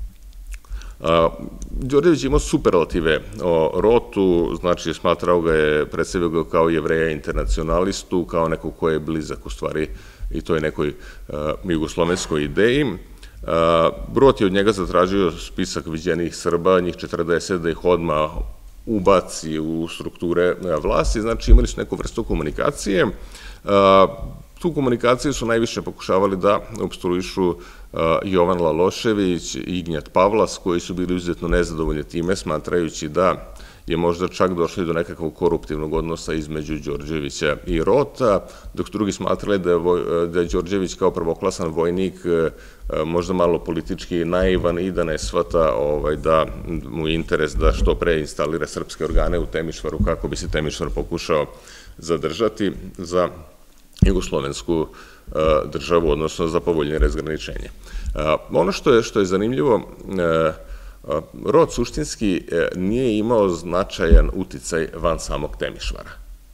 Đorđević imao superlative o Rotu, znači smatrao ga je, predstavio ga kao Jevreja internacionalistu, kao neko ko je blizak u stvari i toj nekoj jugoslovenskoj ideji. Rot je od njega zatražio spisak viđenih Srba, njih četrdeset, da ih odmah ubaci u strukture vlasti, znači imali su neku vrstu komunikacije. Tu komunikaciju su najviše pokušavali da opstruišu Jovan Lalošević i Ignjat Pavlas, koji su bili izuzetno nezadovoljni time, smatrajući da je možda čak došli do nekakvog koruptivnog odnosa između Đorđevića i Rota, dok drugi smatrali da je Đorđević kao prvoklasan vojnik možda malo politički naivan i da ne shvata da mu je interes da što pre instalira srpske organe u Temišvaru kako bi se Temišvar pokušao zadržati za jugoslovensku državu, odnosno za povoljnije razgraničenje. Ono što je zanimljivo, Rot suštinski nije imao značajan uticaj van samog Temišvara.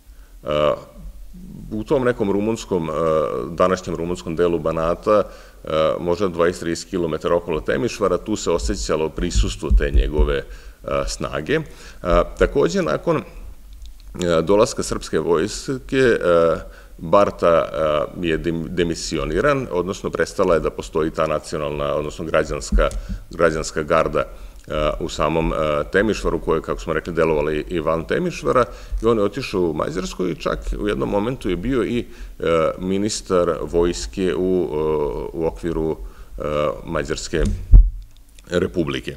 U tom nekom rumunskom, današnjem rumunskom delu Banata, možda dvadeset do trideset kilometara okolo Temišvara, tu se osjećalo prisustvo te njegove snage. Takođe, nakon dolaska srpske vojske, Barta je demisioniran, odnosno prestala je da postoji ta nacionalna, odnosno građanska garda u samom Temišvaru, koja je, kako smo rekli, delovala i van Temišvara, i on je otišao u Mađarsku i čak u jednom momentu je bio i ministar vojske u okviru Mađarske republike.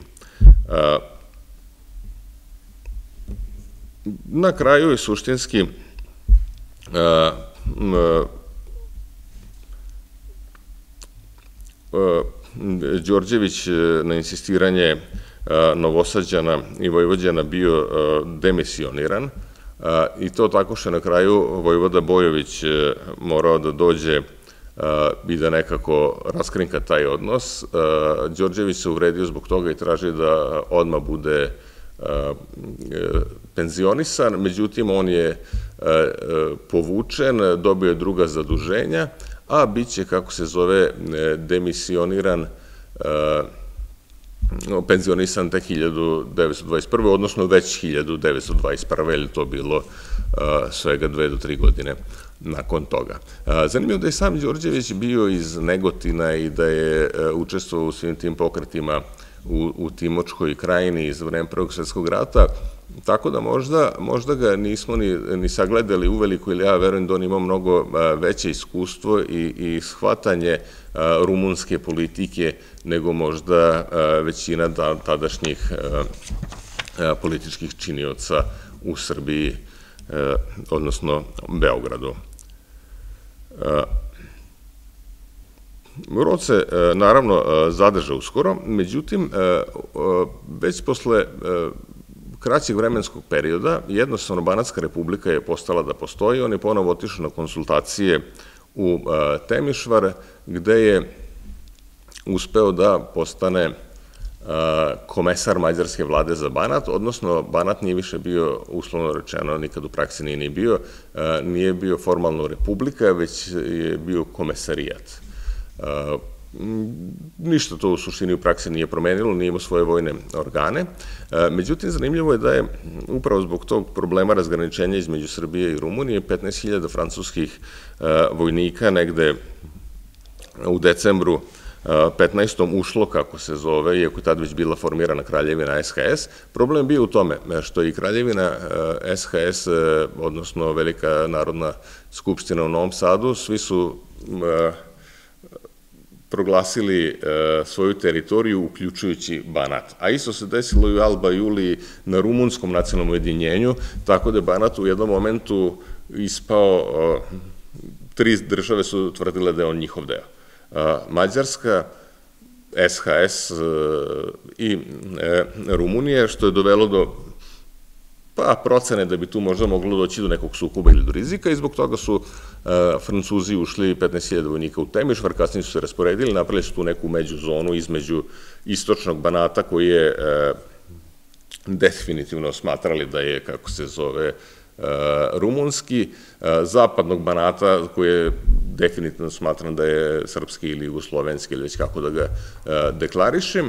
Na kraju je suštinski Đorđević na insistiranje Novosađana i Vojvođana bio demisioniran, i to tako što je na kraju vojvoda Bojović morao da dođe i da nekako raskrinka taj odnos. Đorđević se uvredio zbog toga i traži da odmah bude penzionisan, međutim on je povučen, dobio je druga zaduženja, a bit će, kako se zove, demisioniran, penzionisan tek hiljadu devetsto dvadeset prve. odnosno već hiljadu devetsto dvadeset prve, ili to bilo svega dve do tri godine nakon toga. Zanimljivo da je sam Đorđević bio iz Negotina i da je učestvovao u svim tim pokretima u Timočkoj krajini iz vremena Prvog svjetskog rata, tako da možda ga nismo ni sagledali uveliko, ili ja verujem da on ima mnogo veće iskustvo i shvatanje rumunske politike nego možda većina tadašnjih političkih činioca u Srbiji, odnosno Beogradu. Rot se naravno zadržao uskoro, međutim, već posle kraćeg vremenskog perioda jednostavno Banatska republika je postala da postoji. On je ponovo otišao na konsultacije u Temišvar, gde je uspeo da postane komesar mađarske vlade za Banat, odnosno Banat nije više bio, uslovno rečeno, nikad u praksi nije ni bio, nije bio formalno republika, već je bio komesarijat. Ništa to u suštini u praksi nije promenilo, nije imao svoje vojne organe. Međutim, zanimljivo je da je upravo zbog tog problema razgraničenja između Srbije i Rumunije petnaest hiljada francuskih vojnika negde u decembru petnaestom ušlo, kako se zove, iako je tad već bila formirana kraljevina S H S. Problem je bio u tome što je i kraljevina S H S, odnosno Velika narodna skupština u Novom Sadu, svi su proglasili svoju teritoriju, uključujući Banat. A isto se desilo i u Alba Juliji na rumunskom nacionalnom ujedinjenju, tako da je Banat u jednom momentu ispao, tri države su tvrdile da je on njihov deo. Mađarska, S H S i Rumunije, što je dovelo do pa procene da bi tu možda moglo doći do nekog sukoba ili do rizika i zbog toga su Francuzi ušli petnaest hiljada vojnika u Temišvar, kasnije su se rasporedili, napravili su tu neku međuzonu između istočnog Banata koji je definitivno smatrali da je, kako se zove, rumunski, zapadnog Banata koji je definitivno smatran da je srpski ili jugoslovenski ili već kako da ga deklarišem.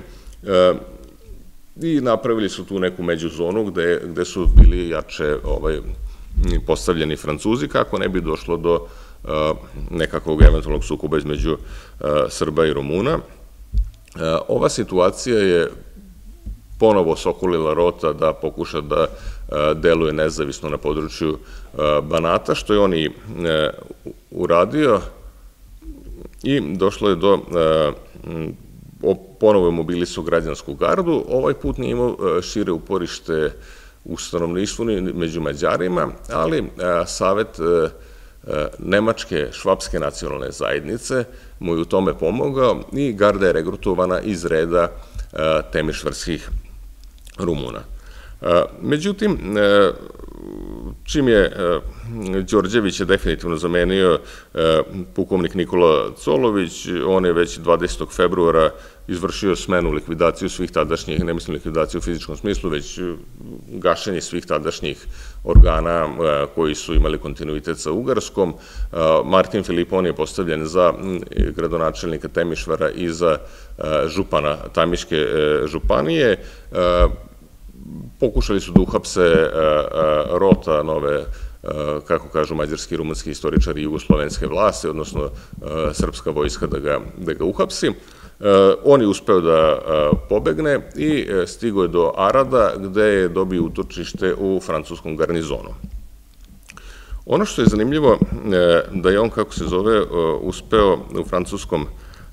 I napravili su tu neku međuzonu gde su bili jače postavljeni Francuzi kako ne bi došlo do nekakvog eventualnog sukoba između Srba i Rumuna. Ova situacija je ponovo sokolila Rota da pokuša da deluje nezavisno na području Banata, što je on i uradio i došlo je do ponovo je mobilisao građansku gardu. Ovaj put nije imao šire uporište u stanovništvu među Mađarima, ali Savet Nemačke švapske nacionalne zajednice mu je u tome pomogao i garda je regrutovana iz reda temišvarskih Rumuna. Međutim, čim je Đorđević je definitivno zamenio pukovnik Nikola Colović, on je već dvadesetog februara izvršio smenu, likvidaciju svih tadašnjih, ne mislim likvidaciju u fizičkom smislu, već gašenje svih tadašnjih organa koji su imali kontinuitet sa Ugarskom. Martin Filipon je postavljen za gradonačelnika Temišvara i za župana Tamiške županije. Pokušali su da uhapse Rota, nove, kako kažu mađarski i rumunski istoričari, jugoslovenske vlasti, odnosno srpska vojska da ga uhapsi. On je uspeo da pobegne i stigo je do Arada, gde je dobio utočište u francuskom garnizonu. Ono što je zanimljivo, da je on, kako se zove, uspeo u francuskom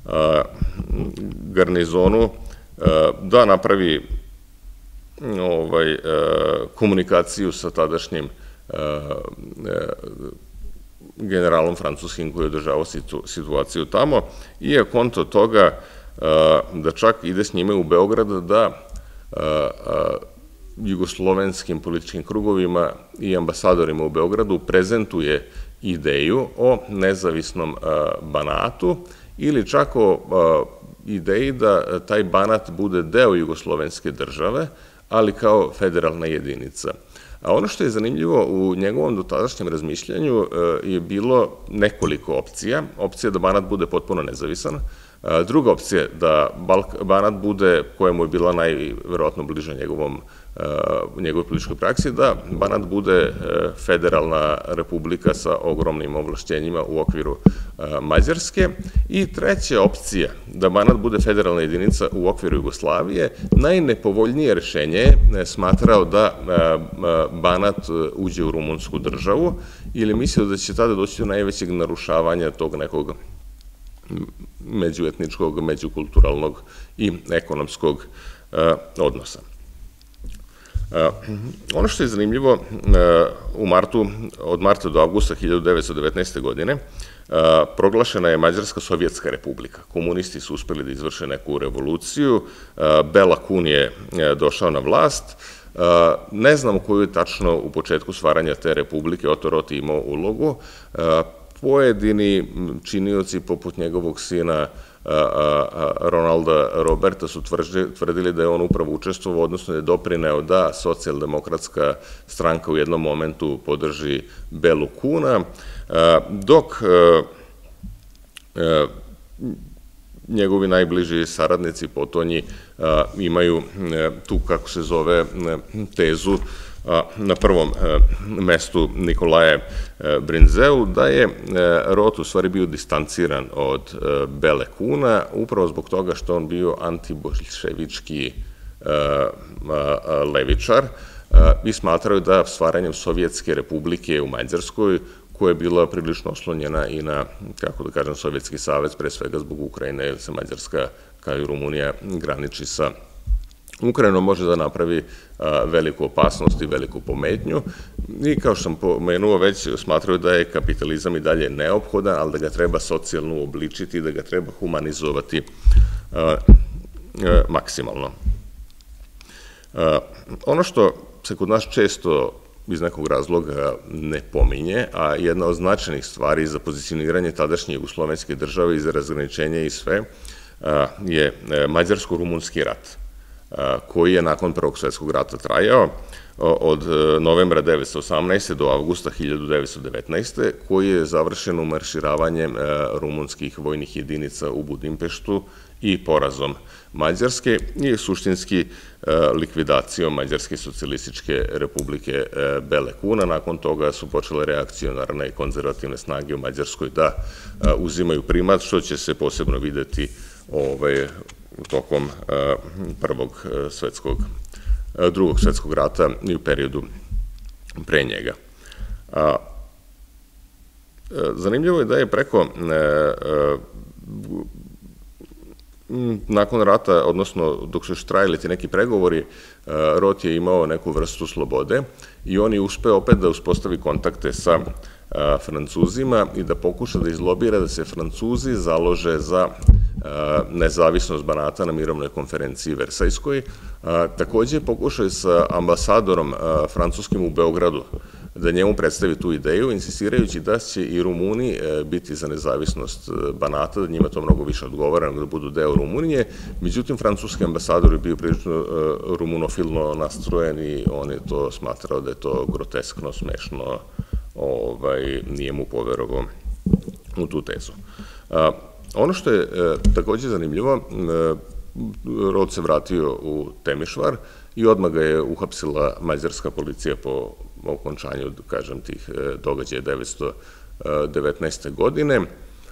garnizonu da napravi komunikaciju sa tadašnjim generalom francuskim koji je održavao situaciju tamo i je konto toga da čak ide s njime u Beograd da jugoslovenskim političkim krugovima i ambasadorima u Beogradu prezentuje ideju o nezavisnom Banatu ili čak o ideji da taj Banat bude deo jugoslovenske države, ali kao federalna jedinica. A ono što je zanimljivo u njegovom dotadašnjem razmišljanju je bilo nekoliko opcija. Opcija da Banat bude potpuno nezavisan, druga opcija da Banat bude, kojemu je bila najverovatno bliža njegovom njegovoj političkoj praksi, da Banat bude federalna republika sa ogromnim ovlašćenjima u okviru Mađarske. I treća opcija, da Banat bude federalna jedinica u okviru Jugoslavije, najnepovoljnije rešenje je smatrao da Banat uđe u rumunsku državu ili mislio da će tada doći do najvećeg narušavanja tog nekog međuetničkog, međukulturalnog i ekonomskog odnosa. Ono što je zanimljivo, u martu, od marta do avgusta hiljadu devetsto devetnaeste. godine proglašena je Mađarska sovjetska republika. Komunisti su uspeli da izvrše neku revoluciju, Bela Kun je došao na vlast. Ne znamo koju je tačno u početku stvaranja te republike Oto Rot imao ulogu. Pojedini činioci poput njegovog sina Ronalda Roberta su tvrdili da je on upravo učestvovao, odnosno je doprineo da socijaldemokratska stranka u jednom momentu podrži Belu Kuna, dok njegovi najbliži saradnici, potonji, imaju tu, kako se zove, tezu na prvom mestu Nikolaje Brinzeu, da je Roth u stvari bio distanciran od Bele Kuna, upravo zbog toga što on bio antibolševički levičar i smatraju da stvaranjem Sovjetske republike u Mađarskoj, koja je bila prilično oslonjena i na, kako da kažem, Sovjetski savez, pre svega zbog Ukrajine, jer se Mađarska, kao i Rumunija, graniči sa Ukrajinom, može da napravi veliku opasnost i veliku pometnju. I kao što sam pomenuo već, smatraju da je kapitalizam i dalje neophodan, ali da ga treba socijalno uobličiti, da ga treba humanizovati maksimalno. Ono što se kod nas često iz nekog razloga ne pominje, a jedna od značajnih stvari za pozicioniranje tadašnje jugoslovenske države i za razgraničenje i sve, je Mađarsko-rumunski rat, koji je nakon Prvog svjetskog rata trajao od novembra devetsto osamnaeste. do avgusta hiljadu devetsto devetnaeste. koji je završen umarširavanjem rumunskih vojnih jedinica u Budimpeštu i porazom Mađarske i suštinski likvidacijom Mađarske socijalističke republike Bele Kuna. Nakon toga su počele reakcionarne i konzervativne snage u Mađarskoj da uzimaju primat, što će se posebno videti tokom prvog svetskog, drugog svetskog rata i u periodu pre njega. Zanimljivo je da je preko nakon rata, odnosno dok su još trajali ti neki pregovori, Roth je imao neku vrstu slobode i on je uspeo opet da uspostavi kontakte sa Francuzima i da pokuša da izlobira da se Francuzi založe za nezavisnost Banata na mirovnoj konferenciji Versajskoj. Takođe pokušao je sa ambasadorom francuskim u Beogradu da njemu predstavi tu ideju, insistirajući da će i Rumuni biti za nezavisnost Banata, da njima to mnogo više odgovara nego da budu deo Rumunije. Međutim, francuski ambasador je bio prilično rumunofilno nastrojen i on je to smatrao da je to groteskno, smešno, nije mu poverovao u tu tezu. Ono što je takođe zanimljivo, Roth se vratio u Temišvar i odmah ga je uhapsila mađarska policija po okončanju, kažem, tih događaja devetsto devetnaeste. godine.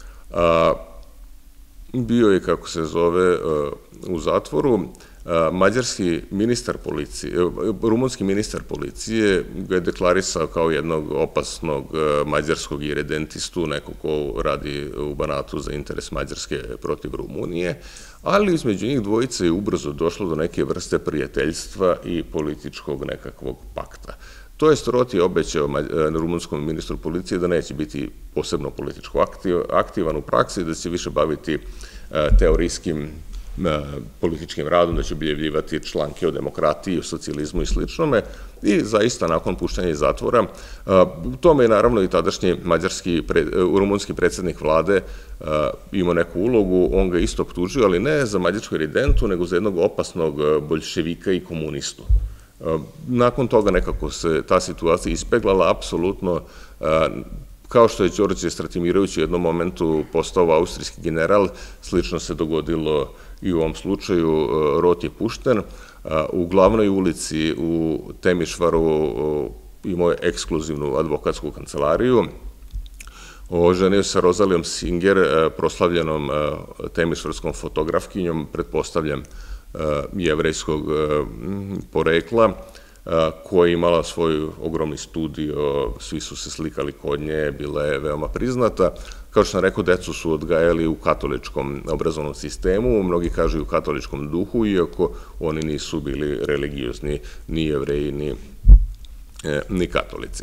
Bio je, kako se zove, u zatvoru. Mađarski ministar policije, rumunski ministar policije ga je deklarisao kao jednog opasnog mađarskog iredentistu, neko ko radi u Banatu za interes Mađarske protiv Rumunije, ali između njih dvojice je ubrzo došlo do neke vrste prijateljstva i političkog nekakvog pakta. To jest, Roth je obećao rumunskom ministru policije da neće biti posebno političko aktivan u praksi, da će se više baviti teorijskim političkim radom, da će objavljivati članke o demokratiji, o socijalizmu i sličnome. I zaista, nakon puštanja iz zatvora, u tome je naravno i tadašnji mađarski, rumunski predsednik vlade imao neku ulogu. On ga isto optužio, ali ne za mađarsku iridentu, nego za jednog opasnog boljševika i komunistu. Nakon toga nekako se ta situacija ispeglala, apsolutno, kao što je Đorđe Stratimirović u jednom momentu postao austrijski general, slično se dogodilo i u ovom slučaju. Roth je pušten. U glavnoj ulici u Temišvaru imao je ekskluzivnu advokatsku kancelariju. Oženio se sa Rozalijom Singer, proslavljenom temišvarskom fotografkinjom, pretpostavljam jevrejskog porekla, koja je imala svoj ogromni studio, svi su se slikali kod nje, bila je veoma priznata. Kao što sam rekao, decu su odgajali u katoličkom obrazovnom sistemu, mnogi kažu i u katoličkom duhu, iako oni nisu bili religiozni, ni jevreji, ni katolici.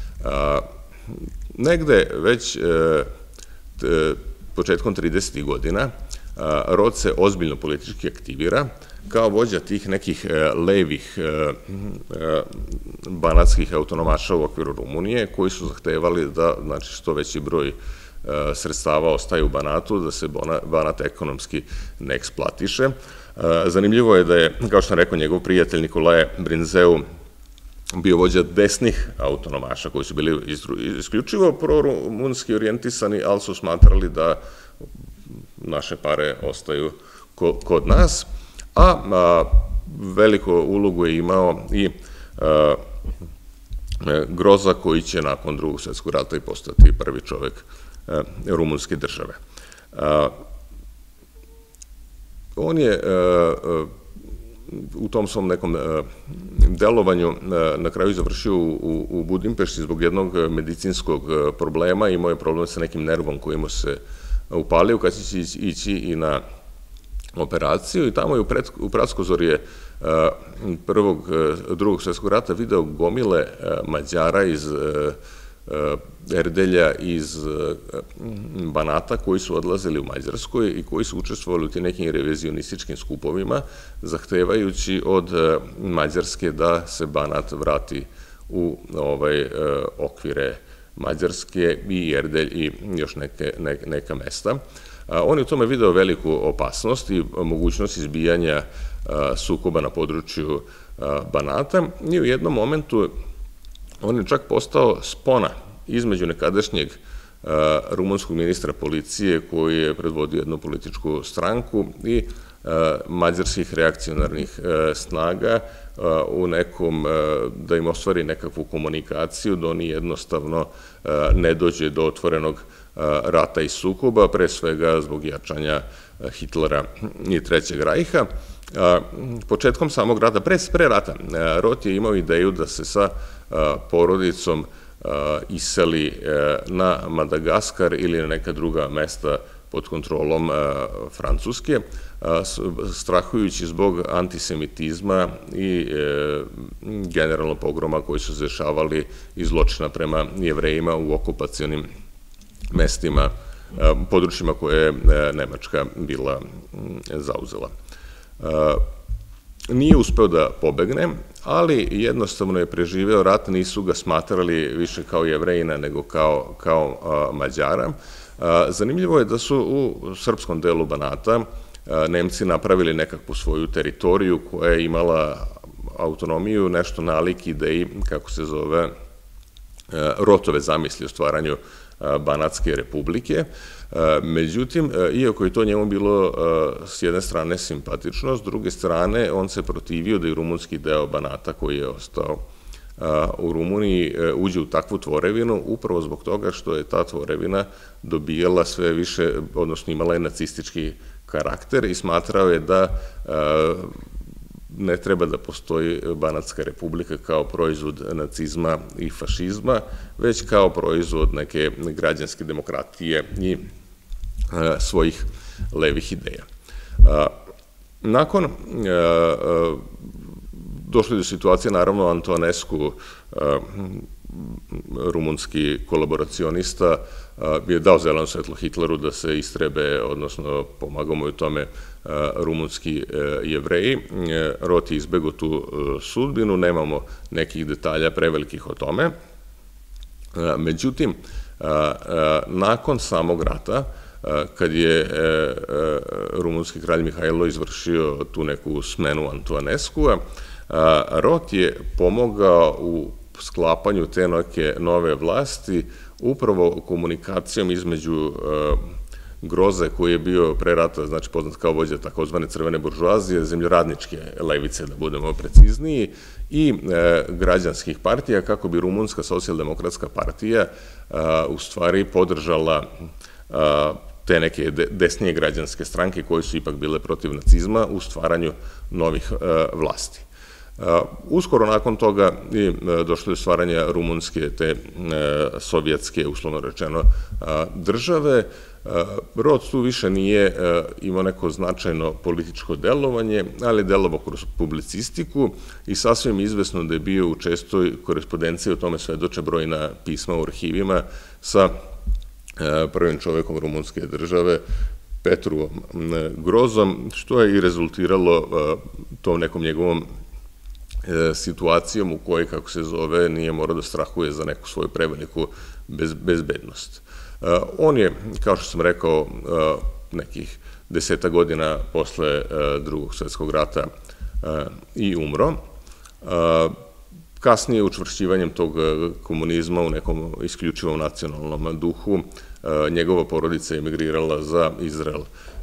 Negde već početkom tridesetih godina Roth se ozbiljno politički aktivira kao vođa tih nekih levih banatskih autonomaša u okviru Rumunije, koji su zahtevali da što veći broj sredstava ostaje u Banatu, da se Banat ekonomski ne eksplatiše. Zanimljivo je da je, kao što sam rekao, njegov prijatelj Nikolaje Brinzeu bio vođa desnih autonomaša, koji su bili isključivo prorumunski orijentisani, ali su smatrali da naše pare ostaju kod nas, a veliku ulogu je imao i Groza, koji će nakon Drugog svjetskog rata i postati prvi čovek rumunske države. On je u tom svom nekom delovanju na kraju završio u Budimpešti zbog jednog medicinskog problema. Imao je problem sa nekim nervom koji mu se upalio, kad će ići i na operaciju, i tamo je u Praskozorje prvog, drugog svjetskog rata video gomile Mađara iz Erdelja, iz Banata, koji su odlazili u Mađarskoj i koji su učestvovali u tim nekim revizionističkim skupovima, zahtevajući od Mađarske da se Banat vrati u okvire Mađarske, i Erdelj i još neka mesta. On je u tome video veliku opasnost i mogućnost izbijanja sukoba na području Banata, i u jednom momentu on je čak postao spona između nekadašnjeg rumunskog ministra policije, koji je predvodio jednu političku stranku, i mađarskih reakcionarnih snaga u nekom, da im ostvari nekakvu komunikaciju, da oni jednostavno ne dođe do otvorenog rata i sukoba, pre svega zbog jačanja Hitlera i Trećeg rajha. Početkom samog rata, pre rata, Rot je imao ideju da se sa porodicom iseli na Madagaskar ili na neka druga mesta pod kontrolom Francuske, strahujući zbog antisemitizma i generalno pogroma koji su se dešavali i zločina prema Jevrejima u okupacionim mestima, područjima koje je Nemačka bila zauzela. Nije uspeo da pobegne, ali jednostavno je preživeo rat, nisu ga smatrali više kao Jevrejina, nego kao Mađara. Zanimljivo je da su u srpskom delu Banata Nemci napravili nekakvu svoju teritoriju koja je imala autonomiju, nešto nalik ideji, kako se zove, Rotove zamisli o stvaranju Banatske republike. Međutim, iako je to njemu bilo s jedne strane simpatično, s druge strane on se protivio da i rumunski deo Banata, koji je ostao u Rumuniji, uđe u takvu tvorevinu, upravo zbog toga što je ta tvorevina dobijala sve više, odnosno imala je nacistički karakter, i smatrao je da ne treba da postoji Banatska republika kao proizvod nacizma i fašizma, već kao proizvod neke građanske demokratije i svojih levih ideja. Nakon, došli do situacije, naravno, Antoanescu, rumunski kolaboracionista, je dao zeleno svetlo Hitleru da se istrebe, odnosno pomagao mu u tome rumunski Jevreji. Rot je izbegao tu sudbinu, nemamo nekih detalja prevelikih o tome. Međutim, nakon samog rata, kad je rumunski kralj Mihajlo izvršio tu neku smenu Antoanescua, Rot je pomogao u sklapanju te neke nove vlasti upravo komunikacijom između Groze, koji je bio pre rata, znači poznat kao vođa takozvane crvene buržoazije, zemljoradničke levice, da budemo precizniji, i građanskih partija, kako bi Rumunska socijaldemokratska partija u stvari podržala te neke desnije građanske stranke koje su ipak bile protiv nacizma u stvaranju novih vlasti. Uskoro nakon toga je došlo do stvaranja rumunske, te sovjetske, uslovno rečeno, države. Rot tu više nije imao neko značajno političko delovanje, ali je delovao kroz publicistiku, i sasvim izvesno da je bio u čestoj korespondenciji, o tome svedoče brojna pisma u arhivima, sa prvim čovekom rumunske države, Petru Grozom, što je i rezultiralo tom nekom njegovom situacijom u kojoj, kako se zove, nije morao da strahuje za neku svoju preveliku bezbednost. On je, kao što sam rekao, nekih deseta godina posle Drugog svjetskog rata i umro. Kasnije, učvršćivanjem tog komunizma u nekom isključivom nacionalnom duhu, njegova porodica je emigrirala za Izrael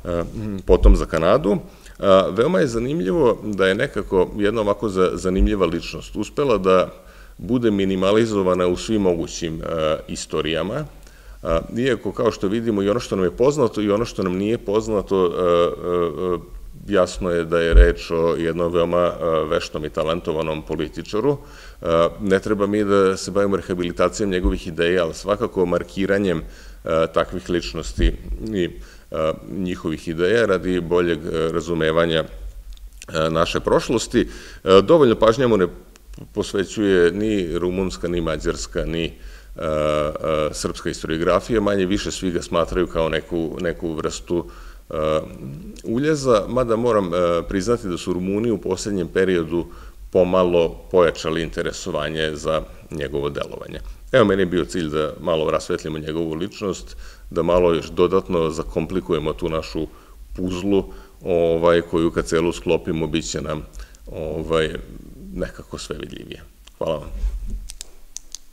potom za Kanadu. Veoma je zanimljivo da je nekako jedna ovako zanimljiva ličnost uspela da bude minimalizovana u svim mogućim istorijama, iako kao što vidimo i ono što nam je poznato i ono što nam nije poznato, jasno je da je reč o jednom veoma veštom i talentovanom političaru. Ne treba mi da se bavimo rehabilitacijom njegovih ideja, ali svakako markiranjem takvih ličnosti i njihovih ideja radi boljeg razumevanja naše prošlosti. Dovoljno pažnja mu ne posvećuje ni rumunska, ni mađarska, ni srpska historiografija, manje više svi ga smatraju kao neku vrstu uljeza, mada moram priznati da su Rumuni u poslednjem periodu pomalo pojačali interesovanje za njegovo delovanje. Evo, meni je bio cilj da malo rasvetlimo njegovu ličnost, da malo još dodatno zakomplikujemo tu našu puzlu koju kad celu sklopimo bit će nam nekako sve vidljivije. Hvala vam.